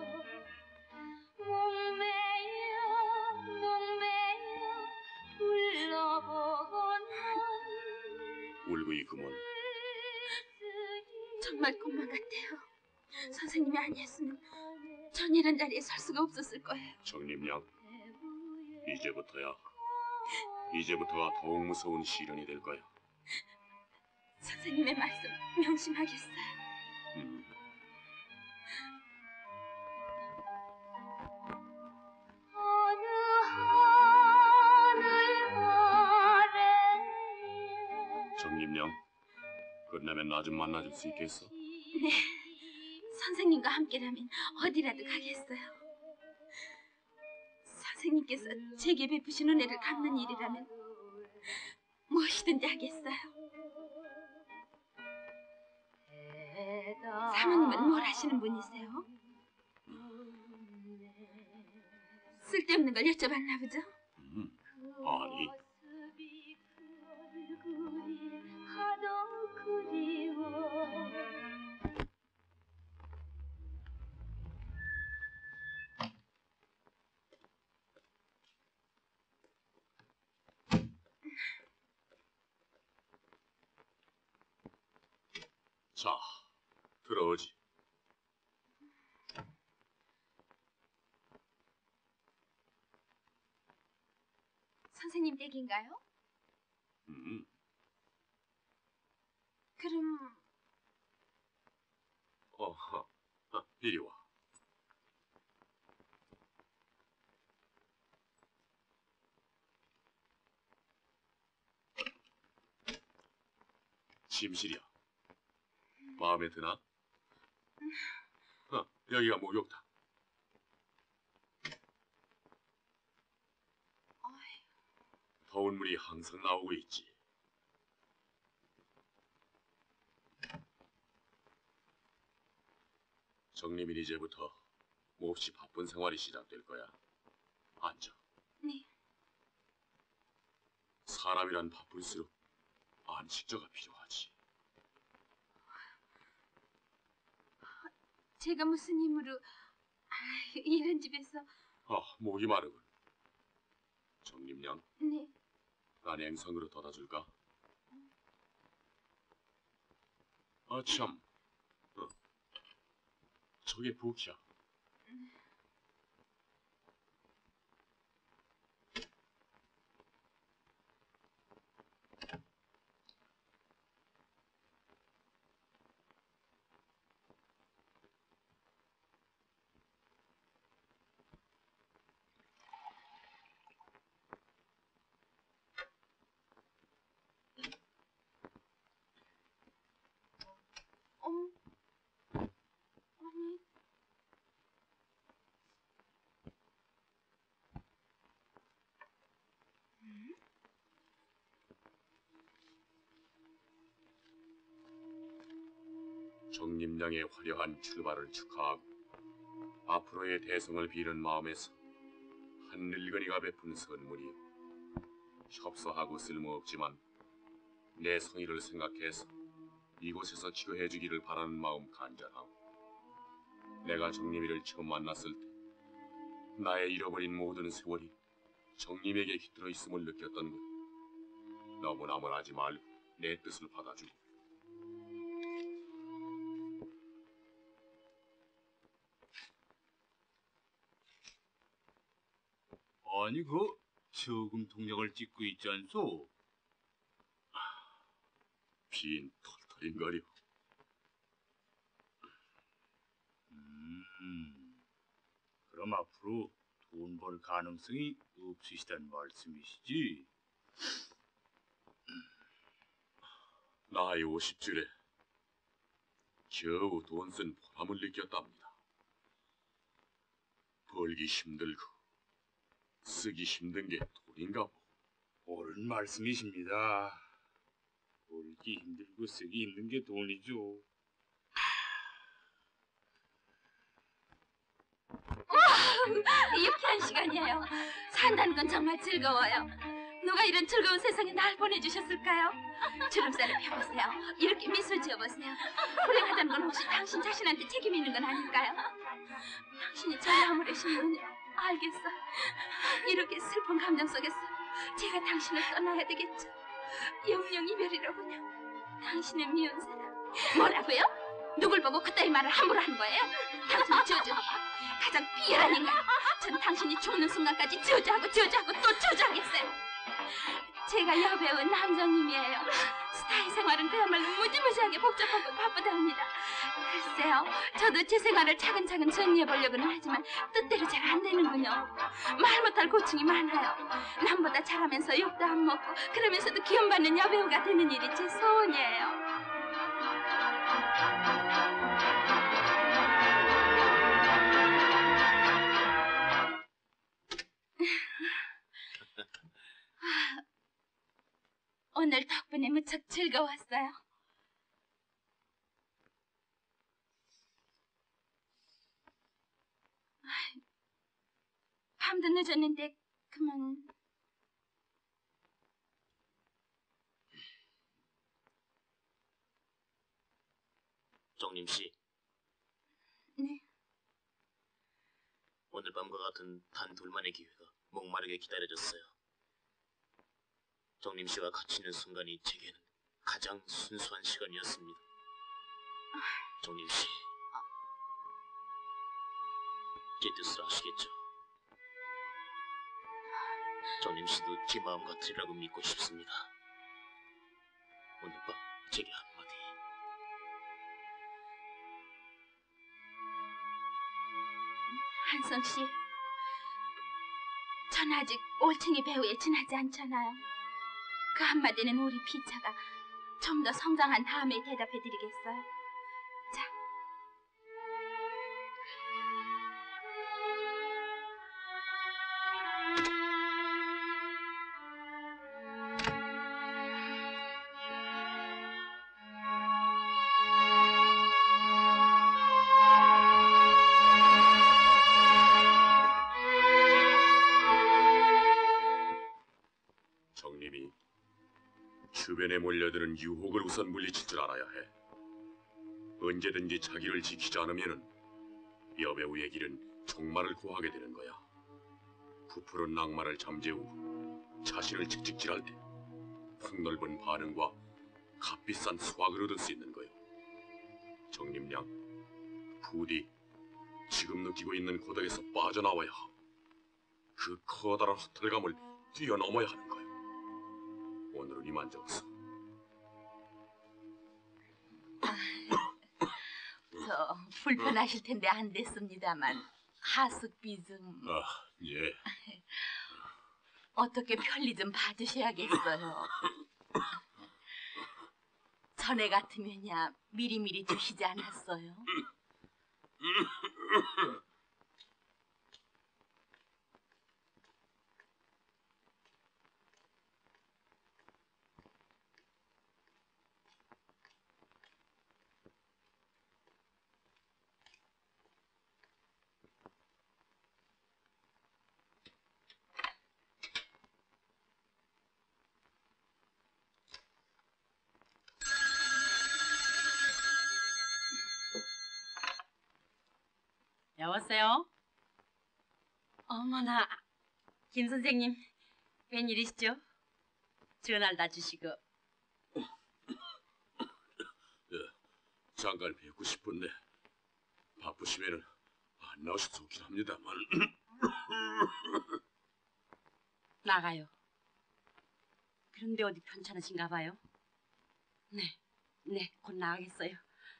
목매여 목매여 불러보건 울고 있구먼. 정말 꿈만 같아요. 선생님이 아니었으면 전 이런 자리에 설 수가 없었을 거예요. 정님 양, 이제부터야. 이제부터가 더욱 무서운 시련이 될 거야. 선생님의 말씀 명심하겠어요. 음. 어느 하늘 아래에 정님 양, 끝나면 나 좀 만나줄 수 있겠어? 네, 선생님과 함께라면 어디라도 가겠어요. 선생님께서 제게 베푸신 은혜를 갚는 일이라면 무엇이든지 하겠어요. 사모님은 뭘 하시는 분이세요? 쓸데없는 걸 여쭤봤나 보죠? 음. 아니, 하도 그리워 자, 들어오지. 선생님 댁인가요? 음, 그럼 어허, 아, 이리 와. 침실이야. 마음에 드나? 어, 여기가 목욕탕. 더운 물이 항상 나오고 있지. 정림인 이제부터 몹시 바쁜 생활이 시작될 거야. 앉아. 네. 사람이란 바쁠수록 안식처가 필요하지. 제가 무슨 힘으로 아, 이런 집에서 아, 목이 마르군. 정림양, 네. 난 앵성으로 더 줄까? 아, 참. 어. 저게 부키야. 어머. 아니. 음? 정림양의 화려한 출발을 축하하고 앞으로의 대성을 비는 마음에서 한 늙은이가 베푼 선물이요. 협소하고 쓸모없지만 내 성의를 생각해서 이곳에서 치료해주기를 바라는 마음 간절하고, 내가 정림이를 처음 만났을 때 나의 잃어버린 모든 세월이 정림에게 깃들어 있음을 느꼈던 것. 너무 나무라지 말고 내 뜻을 받아주고. 아니 그 저금 통장을 찍고 있지 않소? 빈 털털인거려. 음, 그럼 앞으로 돈 벌 가능성이 없으시단 말씀이시지? 나이 오십 줄에 겨우 돈 쓴 보람을 느꼈답니다. 벌기 힘들고 쓰기 힘든 게 돈인가 보. 옳은 말씀이십니다. 벌기 힘들고 쓰기 힘든 게 돈이죠. 유쾌한 시간이에요. 산다는 건 정말 즐거워요. 누가 이런 즐거운 세상에 날 보내주셨을까요? 주름살을 펴보세요. 이렇게 미소 지어보세요. 불행하다는 건 혹시 당신 자신한테 책임 있는 건 아닐까요? 당신이 저를 아무래시면 알겠어. 이렇게 슬픈 감정 속에서 제가 당신을 떠나야 되겠죠. 영영 이별이로군요. 당신의 미운 사랑. 뭐라고요? 누굴 보고 그따위 말을 함부로 하는 거예요? 당신이 저주해요. 가장 비열한 인간. 전 당신이 죽는 순간까지 저주하고 저주하고 또 저주하겠어요. 제가 여배우 남정님이에요. 스타의 생활은 그야말로 무지무지하게 복잡하고 바쁘답니다. 글쎄요, 저도 제 생활을 차근차근 정리해보려고는 하지만 뜻대로 잘 안 되는군요. 말 못할 고충이 많아요. 남보다 잘하면서 욕도 안 먹고 그러면서도 기움받는 여배우가 되는 일이 제 소원이에요. 오늘 덕분에 무척 즐거웠어요. 밤도 늦었는데 그만. 정림 씨. 네. 오늘 밤과 같은 단 둘만의 기회가 목마르게 기다려졌어요. 정림 씨와 같이 있는 순간이 제게는 가장 순수한 시간이었습니다. 정림 씨, 제 뜻을 아시겠죠? 정림 씨도 제 마음 같으리라고 믿고 싶습니다. 오늘 밤 제게 한마디. 한성 씨, 전 아직 올챙이 배우에 지나지 않잖아요. 그 한마디는 우리 피차가 좀 더 성장한 다음에 대답해드리겠어요. 자. 정림이 주변에 몰려드는 유혹을 우선 물리칠 줄 알아야 해. 언제든지 자기를 지키지 않으면은 여배우의 길은 종말을 고하게 되는 거야. 부풀은 낭만을 잠재우고 자신을 채찍질할 때 폭넓은 반응과 값비싼 수확을 얻을 수 있는 거요. 정림양, 부디 지금 느끼고 있는 고독에서 빠져나와야 함. 그 커다란 허탈감을 뛰어넘어야 하는 거요. 오늘은 이만 적서. 저 불편하실 텐데 안 됐습니다만 하숙비 좀 아, 예. 어떻게 편리 좀 봐주셔야겠어요. 전에 같으면야 미리미리 주시지 않았어요. 여보세요? 어머나, 김 선생님, 웬일이시죠? 전화를 다 주시고. 예, 잠깐 뵙고 싶은데 바쁘시면은 안 나오셔도 좋긴 합니다만. 나가요. 그런데 어디 편찮으신가 봐요? 네, 네, 곧 나가겠어요.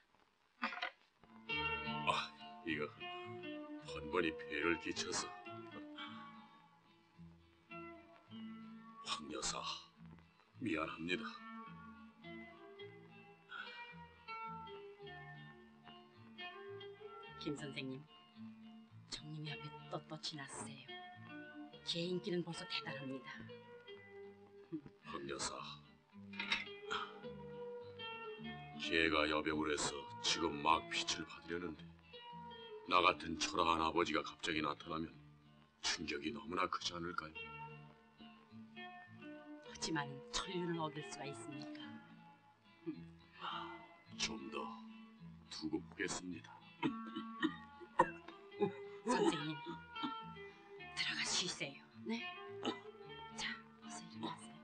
아, 이거 한 번이 폐를 끼쳐서. 황 여사, 미안합니다. 김 선생님, 정님이 앞에 떳떳이 나서세요. 제 인기는 벌써 대단합니다. 황 여사, 걔가 여배우를 해서 지금 막 빛을 받으려는데 나 같은 초라한 아버지가 갑자기 나타나면 충격이 너무나 크지 않을까요? 하지만 천륜을 얻을 수가 있습니까? 좀 더 두고 보겠습니다. 선생님, 들어가 쉬세요. 네? 자, 어서 일어나세요.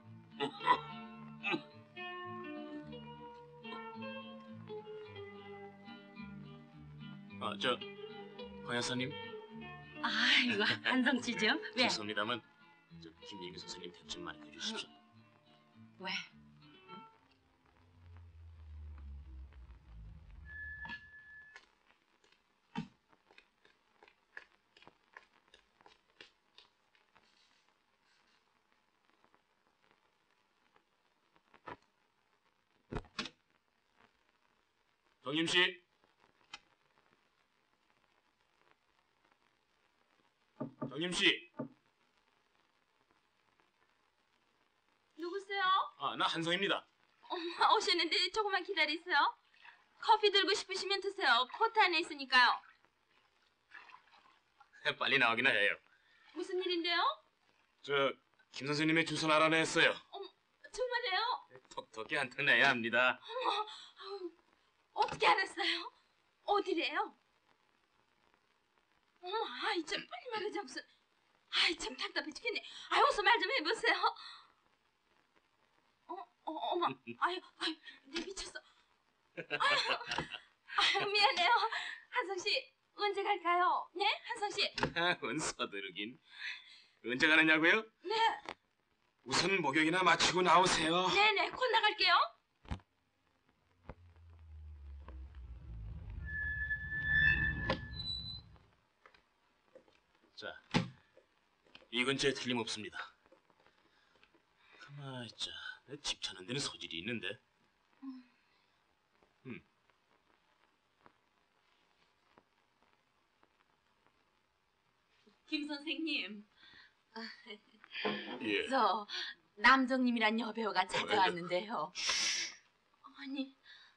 아, 저, 황 여사님. 아이고, 한성씨죠? 왜? 죄송합니다만, 저 김예미 선생님 댁 좀 많이 해주십시오. 왜? 정임 씨. 정임 씨. 누구세요? 아, 나 한성입니다. 엄마 오시는데 조금만 기다리세요. 커피 들고 싶으시면 드세요. 코트 안에 있으니까요. 빨리 나오기나 해요. 무슨 일인데요? 저 김 선생님의 주소를 알아냈어요. 어머, 정말요? 톡톡히 한턱 내야 합니다. 어머, 아우, 어떻게 알았어요? 어디래요? 어머, 아이 참 빨리 말하자 무슨. 아이 참 답답해 죽겠네. 아이 어서 말 좀 해보세요. 어, 어, 어머, 아유, 아유, 내 미쳤어. 아유, 언제 갈까요? 네, 한성 씨. 원 서두르긴. 언제 가느냐고요? 네, 우선 목욕이나 마치고 나오세요. 네, 네, 곧 나갈게요. 자, 이 근처에 틀림없습니다. 가만히 있자. 내 집 찾는 데는 소질이 있는데. 음. 김 선생님, 예. 저 남정님이란 여배우가 찾아왔는데요. 아니,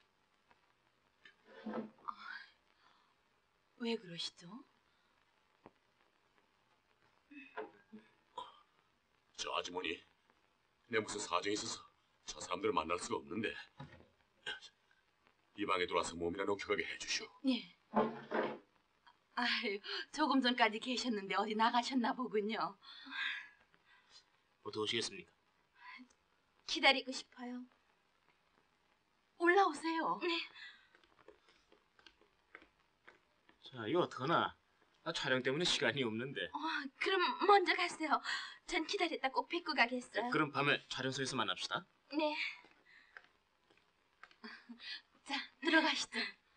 왜 그러시죠? 저 아주머니, 내 무슨 사정이 있어서 저 사람들을 만날 수가 없는데 이 방에 들어와서 몸이나 녹여가게 해주시오. 예. 아유, 조금 전까지 계셨는데 어디 나가셨나 보군요. 어떻게 오시겠습니까? 기다리고 싶어요. 올라오세요. 네. 자, 이거 어떡하나? 나 촬영 때문에 시간이 없는데. 어, 그럼 먼저 가세요. 전 기다렸다 꼭 뵙고 가겠어요. 그럼 밤에 촬영소에서 만납시다. 네. 자, 들어가시죠.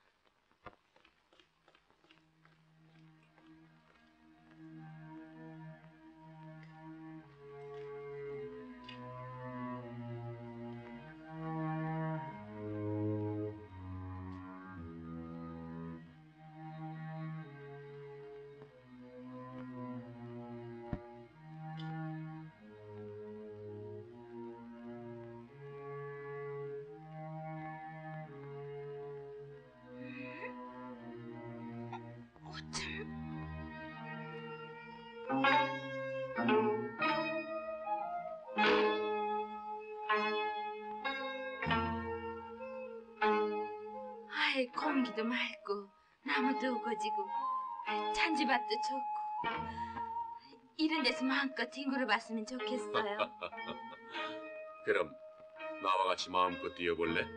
아이, 공기도 맑고 나무도 우거지고 잔디밭도 좋고 이런 데서 마음껏 뒹굴어 봤으면 좋겠어요. 그럼 나와 같이 마음껏 뛰어볼래?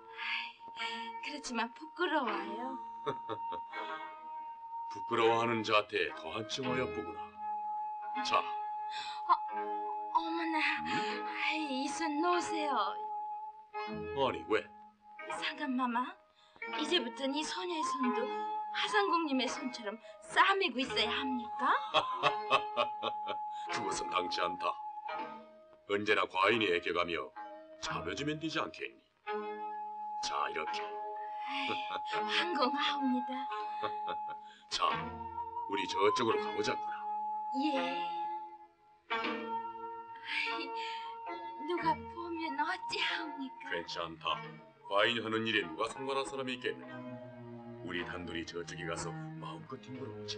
그렇지만 부끄러워요. 부끄러워하는 자태에 더한 층 어여쁘구나. 자, 어머나, 아이, 이 손 놓으세요. 아니 왜? 상감마마, 이제부터는 이 소녀의 손도 하상국님의 손처럼 싸매고 있어야 합니까? 그것은 당치 않다. 언제나 과인이 애껴가며 자며주면 되지 않겠니? 자, 이렇게. 황공하옵니다. 자, 우리 저쪽으로 가보자꾸나. 예. 아이, 누가 보면 어찌하옵니까? 괜찮다. 과인이 하는 일에 누가 상관할 사람이 있겠느냐. 우리 단둘이 저쪽에 가서 마음껏 뒹굴어보자.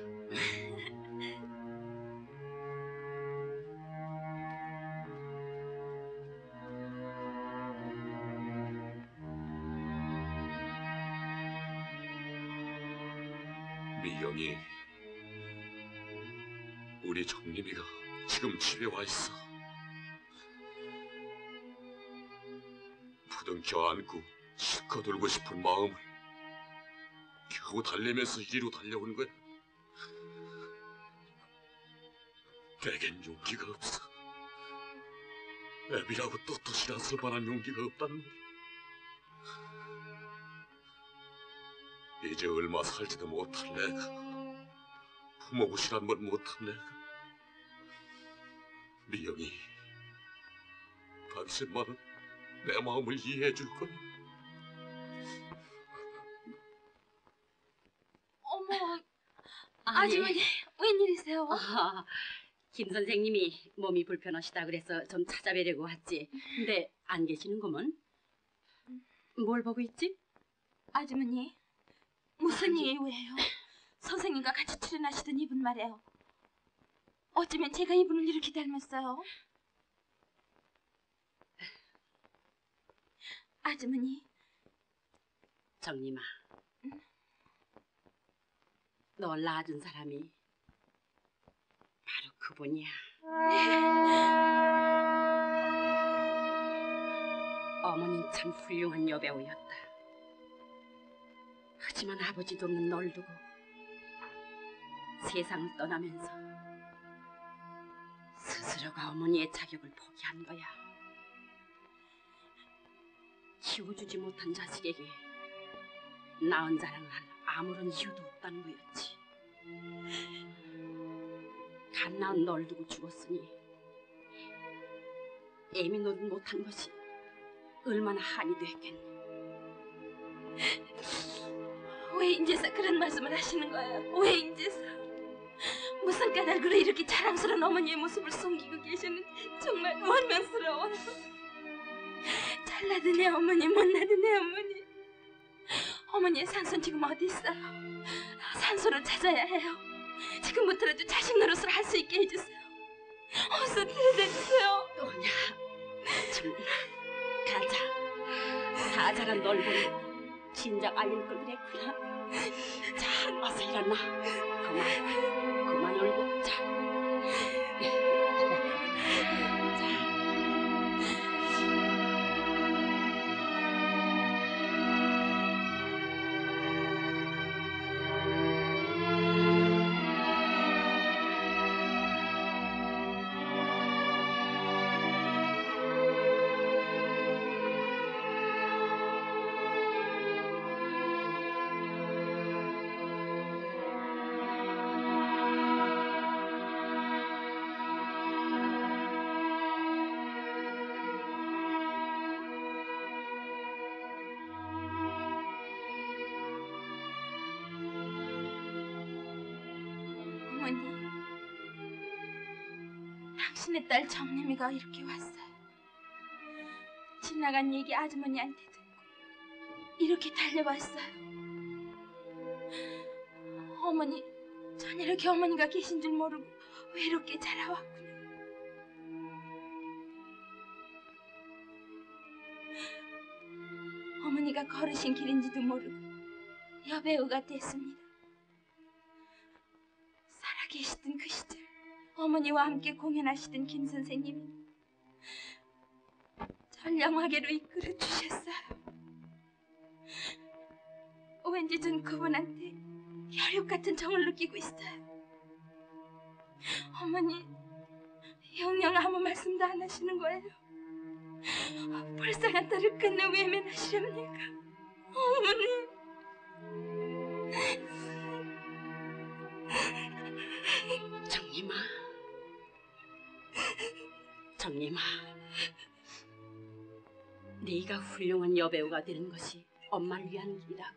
미영이, 우리 정림이가 지금 집에 와 있어. 부둥켜 안고 실컷 울고 싶은 마음을 겨우 달래면서 이리로 달려온 거야. 내겐 용기가 없어. 애비라고 떳떳이라 설 만한 용기가 없다는 말이야. 이제 얼마 살지도 못할 내가, 품어보시란 말 못한 내가. 미영이, 당신만은 내 마음을 이해해 줄 거야. 어머, 아니. 아주머니, 웬일이세요? 아, 김 선생님이 몸이 불편하시다 그래서 좀 찾아뵈려고 왔지. 근데 안 계시는구먼. 뭘 보고 있지? 아주머니, 무슨 이유예요? 선생님과 같이 출연하시던 이분 말이에요. 어쩌면 제가 이분을 이렇게 닮았어요? 아주머니. 정림아, 널 낳아준 사람이 바로 그분이야. 어머니는 참 훌륭한 여배우였다. 하지만 아버지도 없는 널 두고 세상을 떠나면서 스스로가 어머니의 자격을 포기한 거야. 키워주지 못한 자식에게 낳은 자랑을 할 아무런 이유도 없다는 거였지. 갓 낳은 널 두고 죽었으니 애미 노릇 못한 것이 얼마나 한이 됐겠니. 왜 인제서 그런 말씀을 하시는 거예요? 왜 인제서? 무슨 까닭으로 이렇게 자랑스러운 어머니의 모습을 숨기고 계셨는지 정말 원망스러워요. 잘나든 애 어머니, 못나든 애 어머니. 어머니의 산소는 지금 어디 있어요? 산소를 찾아야 해요. 지금부터라도 자식 노릇을 할 수 있게 해주세요. 어서 데려다 주세요. 또냐, 정말 가자. 다 자란 널 보니 진작 알릴 걸 그랬구나. 자, 어서 일어나. 그만, 그만 울고 자. 어머니, 당신의 딸 정림이가 이렇게 왔어요. 지나간 얘기 아주머니한테 듣고 이렇게 달려왔어요. 어머니, 전 이렇게 어머니가 계신 줄 모르고 외롭게 자라왔군요. 어머니가 걸으신 길인지도 모르고 여배우가 됐습니다. 살아계시던 그 시절 어머니와 함께 공연하시던 김 선생님이 절 영화계로 이끌어 주셨어요. 왠지 전 그분한테 혈육 같은 정을 느끼고 있어요. 어머니, 영영 아무 말씀도 안 하시는 거예요. 불쌍한 딸을 끝내 외면하시렵니까? 어머니. 정림아, 정림아, 네가 훌륭한 여배우가 되는 것이 엄마를 위한 길이라고.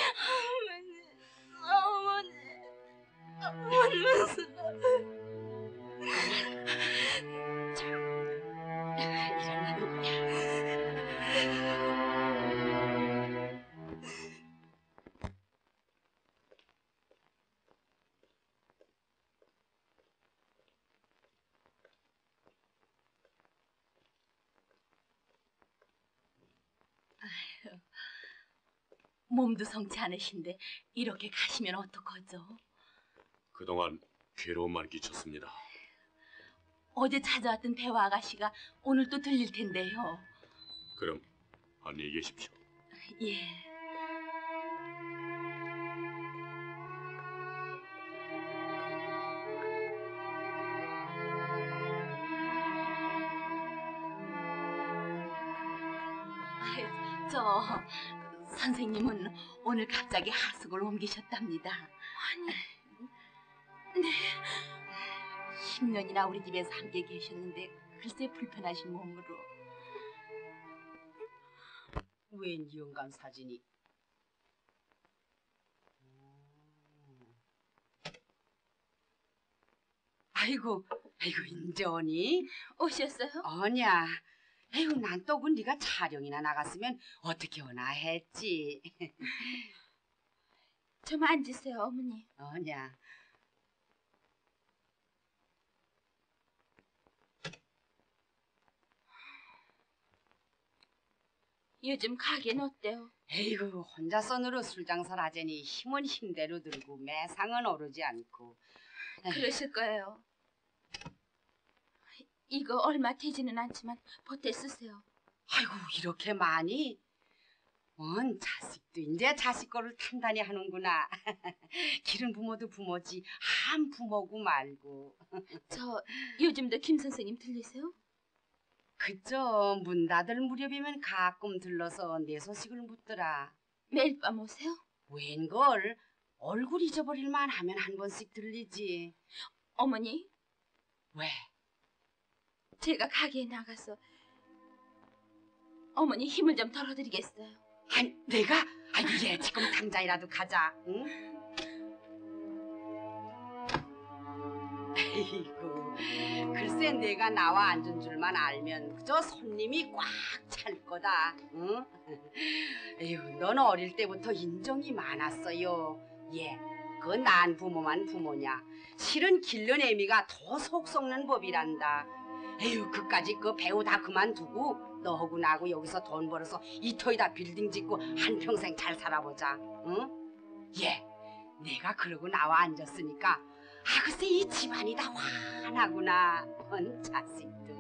어머니, 어머니, 원무서. 자, 일어나는 거야. 몸도 성치 않으신데 이렇게 가시면 어떡하죠? 그동안 괴로움만 끼쳤습니다. 어제 찾아왔던 대화 아가씨가 오늘 또 들릴 텐데요. 그럼 안녕히 계십시오. 예. 아이, 저 선생님은 오늘 갑자기 하숙을 옮기셨답니다. 아니, 네. 십 년이나 우리 집에서 함께 계셨는데 글쎄 불편하신 몸으로. 웬 영감 사진이? 아이고, 아이고 인제 오니? 오셨어요? 아니야. 에휴, 난 또 그 네가 촬영이나 나갔으면 어떻게 오나 했지. 좀 앉으세요, 어머니. 아니야. 요즘 가게는 어때요? 에이구, 혼자서 으로 술장사를 하자니 힘은 힘대로 들고 매상은 오르지 않고. 그러실 거예요. 이거 얼마 되지는 않지만 보태 쓰세요. 아이고, 이렇게 많이? 원 자식도 이제 자식 거를 단단히 하는구나. 기른 부모도 부모지 한 부모고 말고. 저 요즘도 김 선생님 들리세요? 그저 문 닫을 무렵이면 가끔 들러서 내 소식을 묻더라. 매일 밤 오세요? 웬걸 얼굴 잊어버릴만 하면 한 번씩 들리지. 어머니, 왜? 제가 가게에 나가서 어머니 힘을 좀 덜어드리겠어요. 아니 내가? 아이고 예 지금 당장이라도 가자. 응? 에이구 글쎄 내가 나와 앉은 줄만 알면 그저 손님이 꽉 찰 거다. 응? 에휴 넌 어릴 때부터 인정이 많았어요. 예, 그 난 부모만 부모냐. 실은 길른 애미가 더 속 썩는 법이란다. 에휴 그까짓 그 배우 다 그만두고 너하고 나하고 여기서 돈 벌어서 이터에다 빌딩 짓고 한평생 잘 살아보자. 응? 예, 내가 그러고 나와 앉았으니까 아 글쎄 이 집안이 다 환하구나. 원 자식도.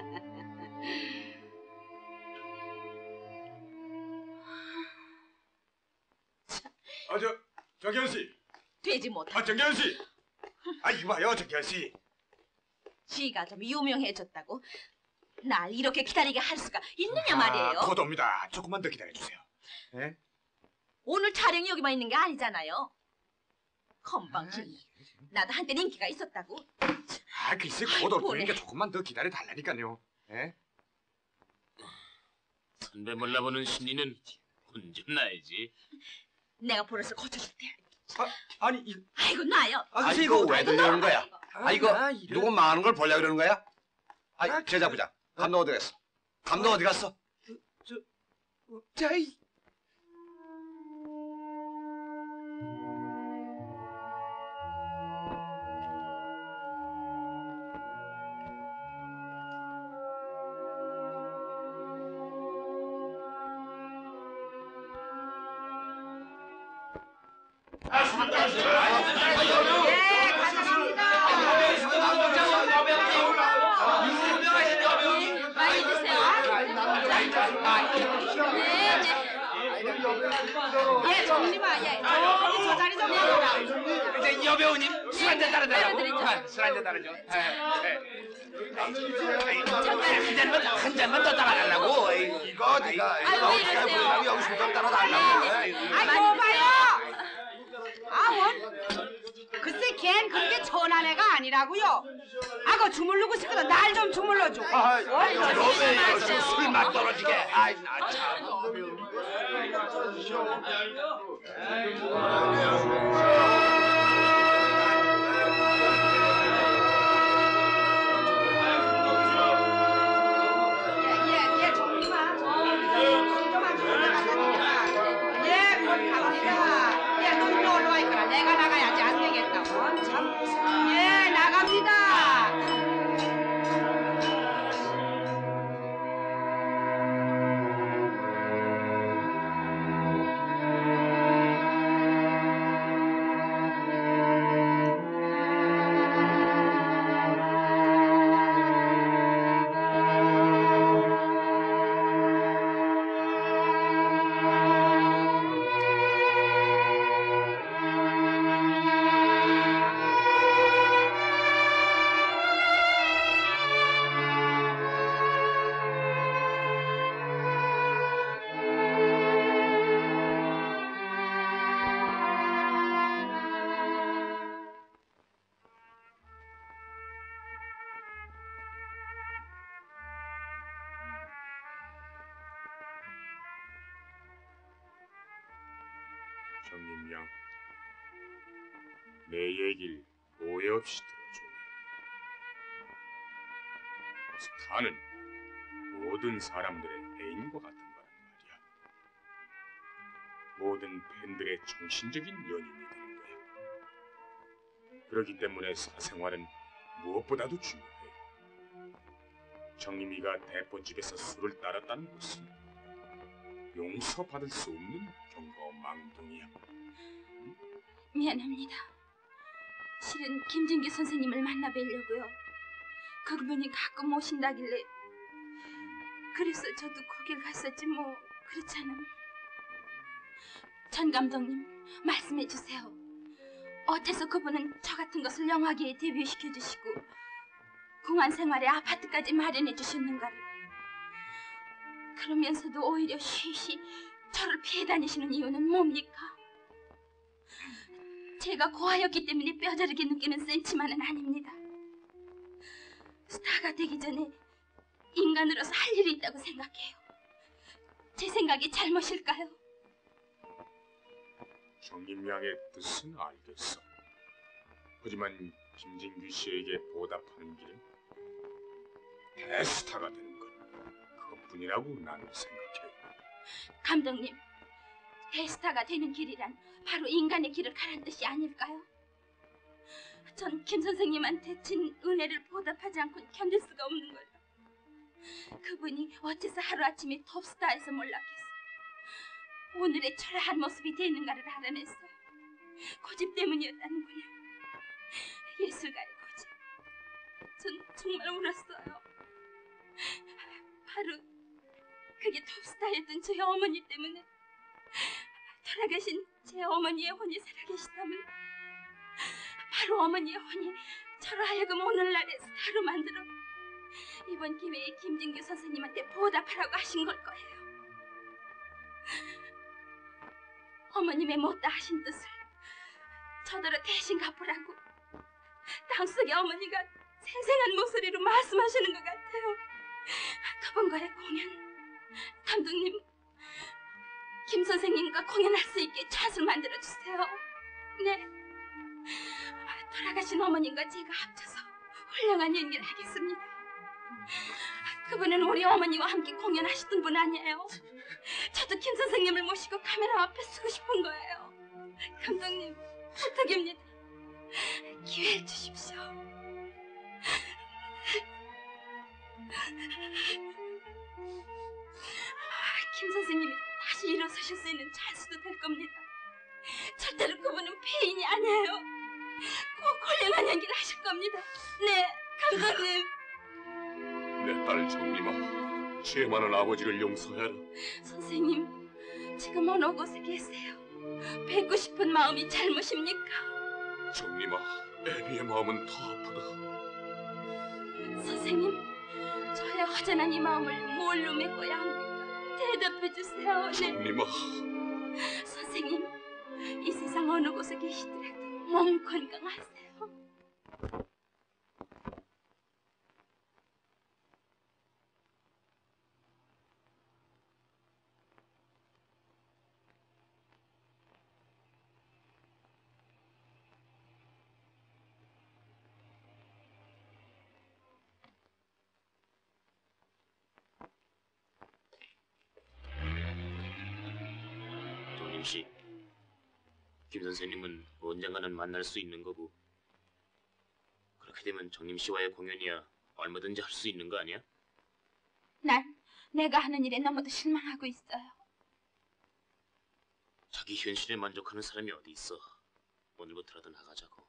아, 저, 정기현 씨. 되지 못하. 아, 정기현 씨. 아, 이봐요, 정기현 씨. 지가 좀 유명해졌다고 날 이렇게 기다리게 할 수가 있느냐 말이에요. 아, 곧 옵니다. 조금만 더 기다려주세요. 예? 오늘 촬영이 여기만 있는 게 아니잖아요. 건방진. 나도 한때는 인기가 있었다고. 아, 글쎄 곧 올 뭐래. 테니까 조금만 더 기다려 달라니까요. 예? 선배 몰라보는 신이는 혼 좀 나야지. 내가 버릇을 고쳐줄게. 아니 이, 아이고 나요. 아 이거 왜 들려는 거야? 아 이거 누구 많은 걸 보려고 그러는 거야? 아 제자 보자. 감독 어디 갔어? 감독 어디 갔어? 자이. 많이 드세요. 예, 정림아, 예, 저기 저 자리 좀 내놔라. 이제 여배우님 술 한잔 따라달라고. 따라드리죠. 아, 술 한잔 따라줘. 한 잔만 한 잔만 더 따라달라고. 이거 네가 아유, 왜 이러세요? 여기 술좀 따라달라고. 아이고 봐요. 아 원. 글쎄 걘 그렇게 천한 애가 아니라고요. 아그 주물르고 싶거든 날 좀 주물러줘. 아, 원, 여배 술만 떨어지게. 아이 나 참. 예, 예, 정림아. 좀만 주물러가자니까. 예, 곧 갑니다. 예, 너 일로 올라와 있거라. 내가 나가야지 안 되겠다. 원, 참. 예, 나갑니다. 정림 양, 내 얘길 오해 없이 들어줘. 스타는 모든 사람들의 애인과 같은 거란 말이야. 모든 팬들의 정신적인 연인이 되는 거야. 그렇기 때문에 사생활은 무엇보다도 중요해. 정림이가 대포집에서 술을 따랐다는 것은 용서받을 수 없는 경거망동이야. 미안합니다. 실은 김진기 선생님을 만나 뵈려고요. 그분이 가끔 오신다길래 그래서 저도 거길 갔었지 뭐 그렇잖아. 전 감독님, 말씀해 주세요. 어째서 그분은 저 같은 것을 영화계에 데뷔시켜 주시고 궁한 생활에 아파트까지 마련해 주셨는가를. 그러면서도 오히려 쉬쉬 저를 피해 다니시는 이유는 뭡니까? 제가 고아였기 때문에 뼈저리게 느끼는 센치만은 아닙니다. 스타가 되기 전에 인간으로서 할 일이 있다고 생각해요. 제 생각이 잘못일까요? 정임 양의 뜻은 알겠어. 하지만 김진규 씨에게 보답하는 길은 대스타가 되는 것, 그것뿐이라고 나는 생각해. 감독님, 대스타가 되는 길이란 바로 인간의 길을 가란 뜻이 아닐까요? 전 김 선생님한테 진 은혜를 보답하지 않고는 견딜 수가 없는 거예요. 그분이 어째서 하루아침에 톱스타에서 몰락해서 오늘의 초라한 모습이 되는가를 알아냈어요. 고집 때문이었다는군요. 예술가의 고집. 전 정말 울었어요. 바로 그게 톱스타였던 저희 어머니 때문에. 돌아가신 제 어머니의 혼이 살아계시다면 바로 어머니의 혼이 저로 하여금 오늘날의 스타로 만들어 이번 기회에 김진규 선생님한테 보답하라고 하신 걸 거예요. 어머님의 못다 하신 뜻을 저더러 대신 갚으라고 땅속의 어머니가 생생한 목소리로 말씀하시는 것 같아요. 그분과의 공연, 감독님, 김 선생님과 공연할 수 있게 찬스를 만들어주세요. 네, 돌아가신 어머님과 제가 합쳐서 훌륭한 연기를 하겠습니다. 그분은 우리 어머니와 함께 공연하시던 분 아니에요. 저도 김 선생님을 모시고 카메라 앞에 서고 싶은 거예요. 감독님, 부탁입니다. 기회를 주십시오. 김 선생님이 다시 일어서실 수 있는 찬스도 될 겁니다. 절대로 그분은 폐인이 아니에요. 꼭 훌륭한 연기를 하실 겁니다. 네, 감독님. 내 딸 정림아, 죄 많은 아버지를 용서해라. 선생님, 지금 어느 곳에 계세요? 뵙고 싶은 마음이 잘못입니까? 정림아, 애비의 마음은 더 아프다. 선생님, 저의 허전한 이 마음을 뭘로 메꿔야 합니까? 대답해 주세요. 네. 정림아. 선생님, 이 세상 어느 곳에 계시더라도 몸 건강하세요. 정임 씨, 김 선생님은 언젠가는 만날 수 있는 거고, 그렇게 되면 정임 씨와의 공연이야 얼마든지 할 수 있는 거 아니야? 난 내가 하는 일에 너무도 실망하고 있어요. 자기 현실에 만족하는 사람이 어디 있어. 오늘부터라도 나가자고.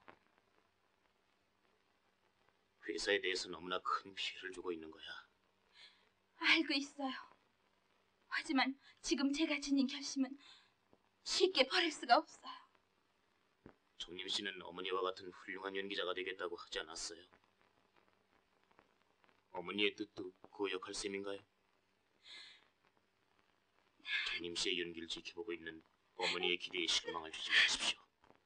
회사에 대해서 너무나 큰 피해를 주고 있는 거야. 알고 있어요. 하지만 지금 제가 지닌 결심은 쉽게 버릴 수가 없어요. 정림 씨는 어머니와 같은 훌륭한 연기자가 되겠다고 하지 않았어요? 어머니의 뜻도 고역할 셈인가요? 정림 씨의 연기를 지켜보고 있는 어머니의 기대에 실망을 주지 마십시오.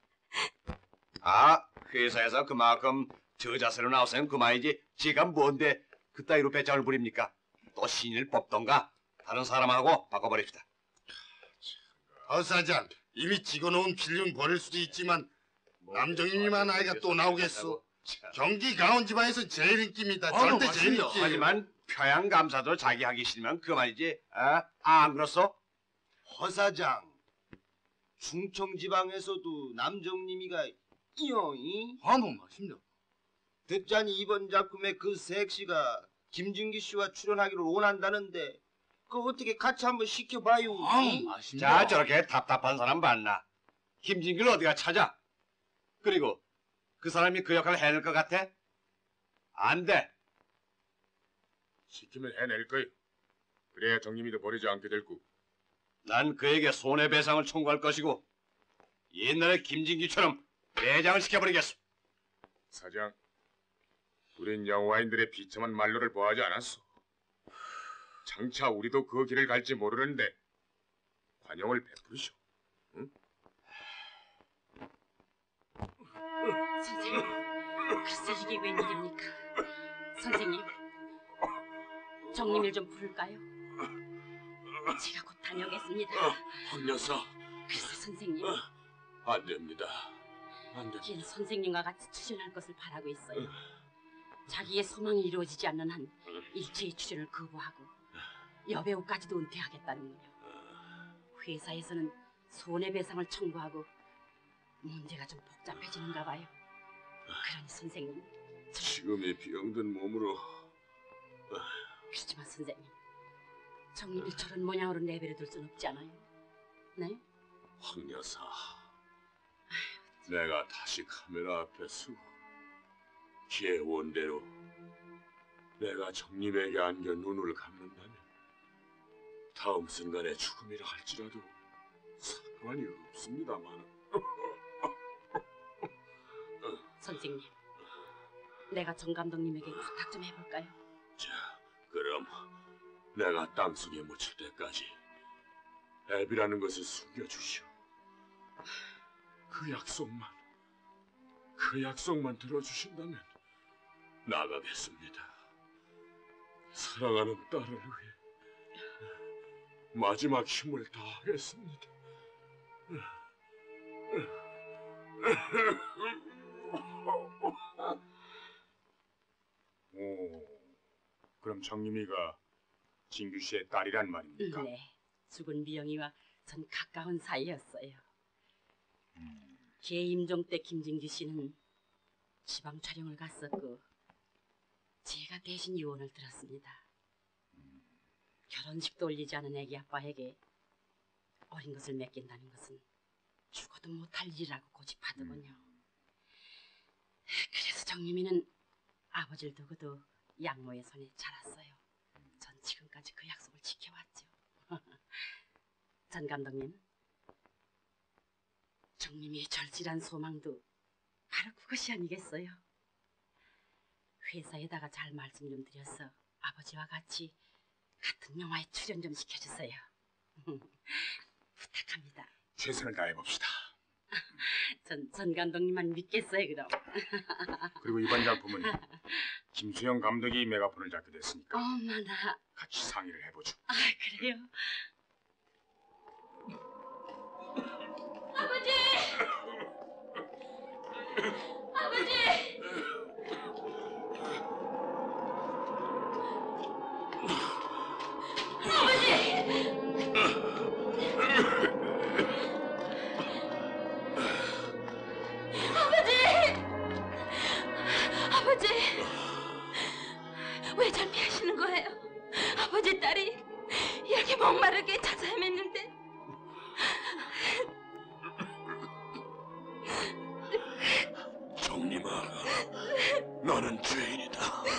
아, 회사에서 그만큼 저자세로 나오세요. 그만이지. 지가 뭔데 그따위로 배짱을 부립니까? 또 신일 뽑던가 다른 사람하고 바꿔버립시다. 어 사장, 이미 찍어놓은 필름 버릴 수도 있지만 남정님만 아이가 또 나오겠소. 경기 강원 지방에서 제일 인기입니다. 절대 제일 인기. 하지만 표양 감사도 자기 하기 싫으면 그만이지. 아, 안 그렇소? 허 사장, 충청 지방에서도 남정님이가 이영이 한번 마십니다. 듣자니 이번 작품에 그 섹시가 김진규 씨와 출연하기를 원한다는데 그 어떻게 같이 한번 시켜봐요. 자, 저렇게 답답한 사람 봤나? 김진규를 어디가 찾아? 그리고 그 사람이 그 역할을 해낼 것 같아? 안 돼. 시키면 해낼 거야. 그래야 정림이도 버리지 않게 될 거. 난 그에게 손해배상을 청구할 것이고 옛날에 김진기처럼 매장을 시켜버리겠소. 사장, 우린 영화인들의 비참한 말로를 보아하지 않았소. 장차 우리도 그 길을 갈지 모르는데 관용을 베푸시오. 응? 선생님, 글쎄 이게 웬일입니까? 선생님, 정림일 좀 부를까요? 제가 곧 다녀오겠습니다. 황 여사, 글쎄 선생님, 안 됩니다. 안 됩니다. 걘 선생님과 같이 출연할 것을 바라고 있어요. 자기의 소망이 이루어지지 않는 한 일체의 출연을 거부하고 여배우까지도 은퇴하겠다는군요. 회사에서는 손해배상을 청구하고 문제가 좀 복잡해지는가 봐요. 그러니 선생님, 지금이 병든 몸으로 그렇지만 선생님, 정림이 저런 모양으로 내버려둘 순 없지 않아요? 네? 황 여사, 내가 다시 카메라 앞에 서고 기회원대로 내가 정림에게 안겨 눈을 감는다면 다음 순간에 죽음이라 할지라도 상관이 없습니다만. 선생님, 내가 정 감독님에게 부탁 좀 해볼까요? 자, 그럼 내가 땅속에 묻힐 때까지 앱이라는 것을 숨겨주시오. 그 약속만, 그 약속만 들어주신다면 나가겠습니다. 사랑하는 딸을 위해 마지막 힘을 다하겠습니다. 오, 그럼 정림이가 진규 씨의 딸이란 말입니까? 네, 죽은 미영이와 전 가까운 사이였어요. 음. 계임종 때 김진규 씨는 지방 촬영을 갔었고 제가 대신 유언을 들었습니다. 결혼식도 올리지 않은 애기 아빠에게 어린 것을 맡긴다는 것은 죽어도 못할 일이라고 고집하더군요. 음. 그래서 정유미는 아버지를 두고도 양모의 손에 자랐어요. 전 지금까지 그 약속을 지켜왔죠. 전 감독님, 정림이의 절실한 소망도 바로 그것이 아니겠어요? 회사에다가 잘 말씀 좀 드려서 아버지와 같이 같은 영화에 출연 좀 시켜주세요. 부탁합니다. 최선을 다해봅시다. 전, 전 감독님만 믿겠어요, 그럼. 그리고 이번 작품은 김수영 감독이 메가폰을 잡게 됐으니까 어머나. 같이 상의를 해보죠. 아, 그래요? 아버지! 아버지! 아버지! 왜 절피하시는 거예요? 아버지 딸이 이렇게 목마르게 찾아 헤맸는데. 정림아, 나는 죄인이다.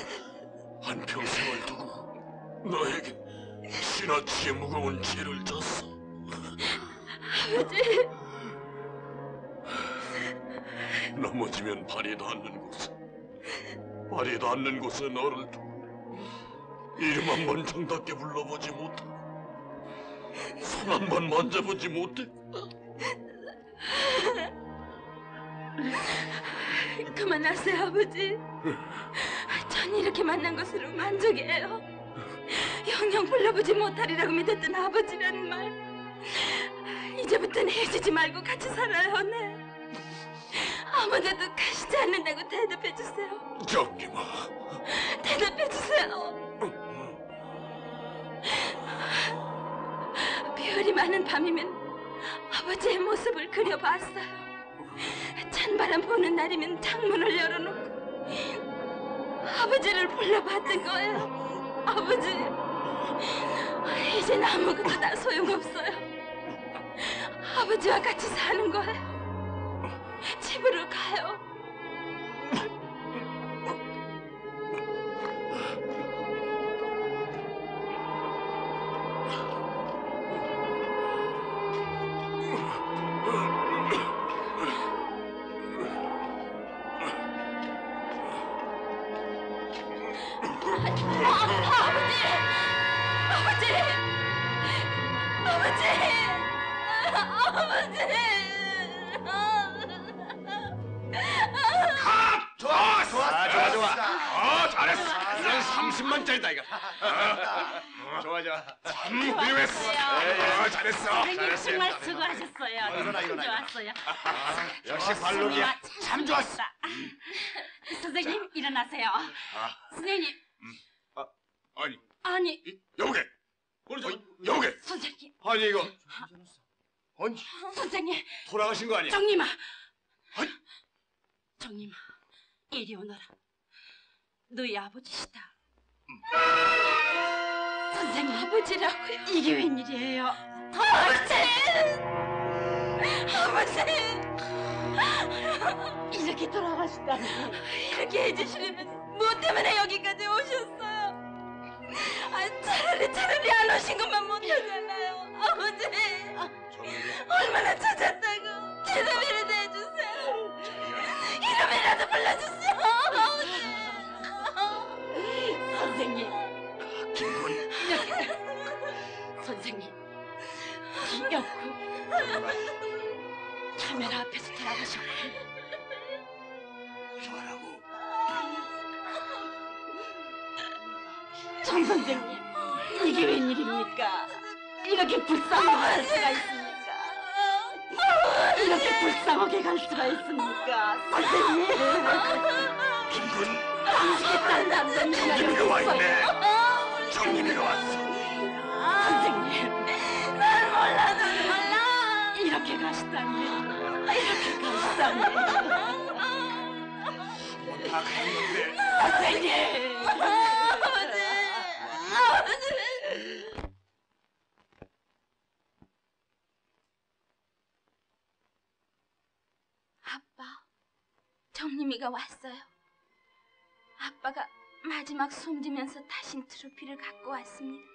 한평생을 두고 너에게 지나치게 무거운 죄를 졌어. 아버지! 넘어지면 발이 닿는 곳에, 발이 닿는 곳에 너를 두고 이름 한 번 정답게 불러보지 못하고 손 한 번 만져보지 못해. 그만하세요, 아버지. 전 이렇게 만난 것으로 만족해요. 영영 불러보지 못하리라고 믿었던 아버지라는 말, 이제부터는 헤어지지 말고 같이 살아요, 네. 아무데도 가시지 않는다고 대답해주세요. 정림아, 대답해주세요. 별이 많은 밤이면 아버지의 모습을 그려봤어요. 찬바람 부는 날이면 창문을 열어놓고 아버지를 불러봤던 거예요. 아버지, 이젠 아무것도 다 소용없어요. 아버지와 같이 사는 거예요. 집으로 가요. 가! 좋아! 좋아! 좋아, 좋아. 어, 잘했어. 그냥 삼십만짜리다, 이거. 어, 좋아, 좋아. 참 훌륭했어. 어, 잘했어. 선생님 정말 수고하셨어요. 일어나, 일어나, 일어나. 좋았어요. 역시 발록이야. 참 좋았어. 선생님 일어나세요. 선생님. 아니, 아니 여보게. 여보게. 선생님. 아니, 이거. 아니, 선생님. 돌아가신 거 아니야? 정님아. 정님아. 이리 오너라. 너희 아버지시다. 선생님 아버지라고요? 이게 웬일이에요? 아버지! 아버지! 이렇게 돌아가신다니. 이렇게 해주시려면 뭐 때문에 여기까지 오셨어요? 아, 차라리 차라리 안 오신 것만 못하잖아요. 아버지! 얼마나 찾았다고 기름이라도 해주세요. 이름이라도 불러주세요. 아버지! 선생님. 김군. 선생님. 김영구. 카메라 앞에서 돌아가셨고. 뭐라고? 정 선생님. 이게 웬일입니까? 이렇게 불쌍하게 갈 수가 있습니까? 이렇게 불쌍하게 갈 수가 있습니까? 선생님. 김군. 당신의 딸 남자님이 정님이가 와 있네. 정님이가 왔어. 선생님. 난 몰라, 난 몰라. 이렇게 가시다니. 이렇게 가시다니. 다 갔는데. 선생님. 아버지. 아버지. 아빠, 정림이가 왔어요. 아빠가 마지막 숨지면서 타신 트로피를 갖고 왔습니다.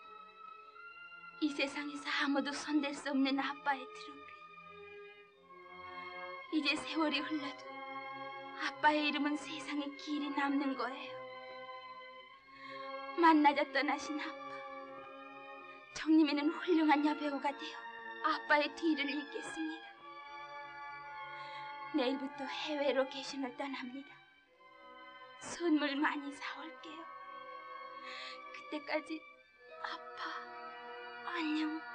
이 세상에서 아무도 손댈 수 없는 아빠의 트로피. 이제 세월이 흘러도 아빠의 이름은 세상에 길이 남는 거예요. 만나자 떠나신 아빠. 정림이는 훌륭한 여배우가 되어 아빠의 뒤를 잇겠습니다. 내일부터 해외로 개신을 떠납니다. 선물 많이 사올게요. 그때까지 아빠 안녕.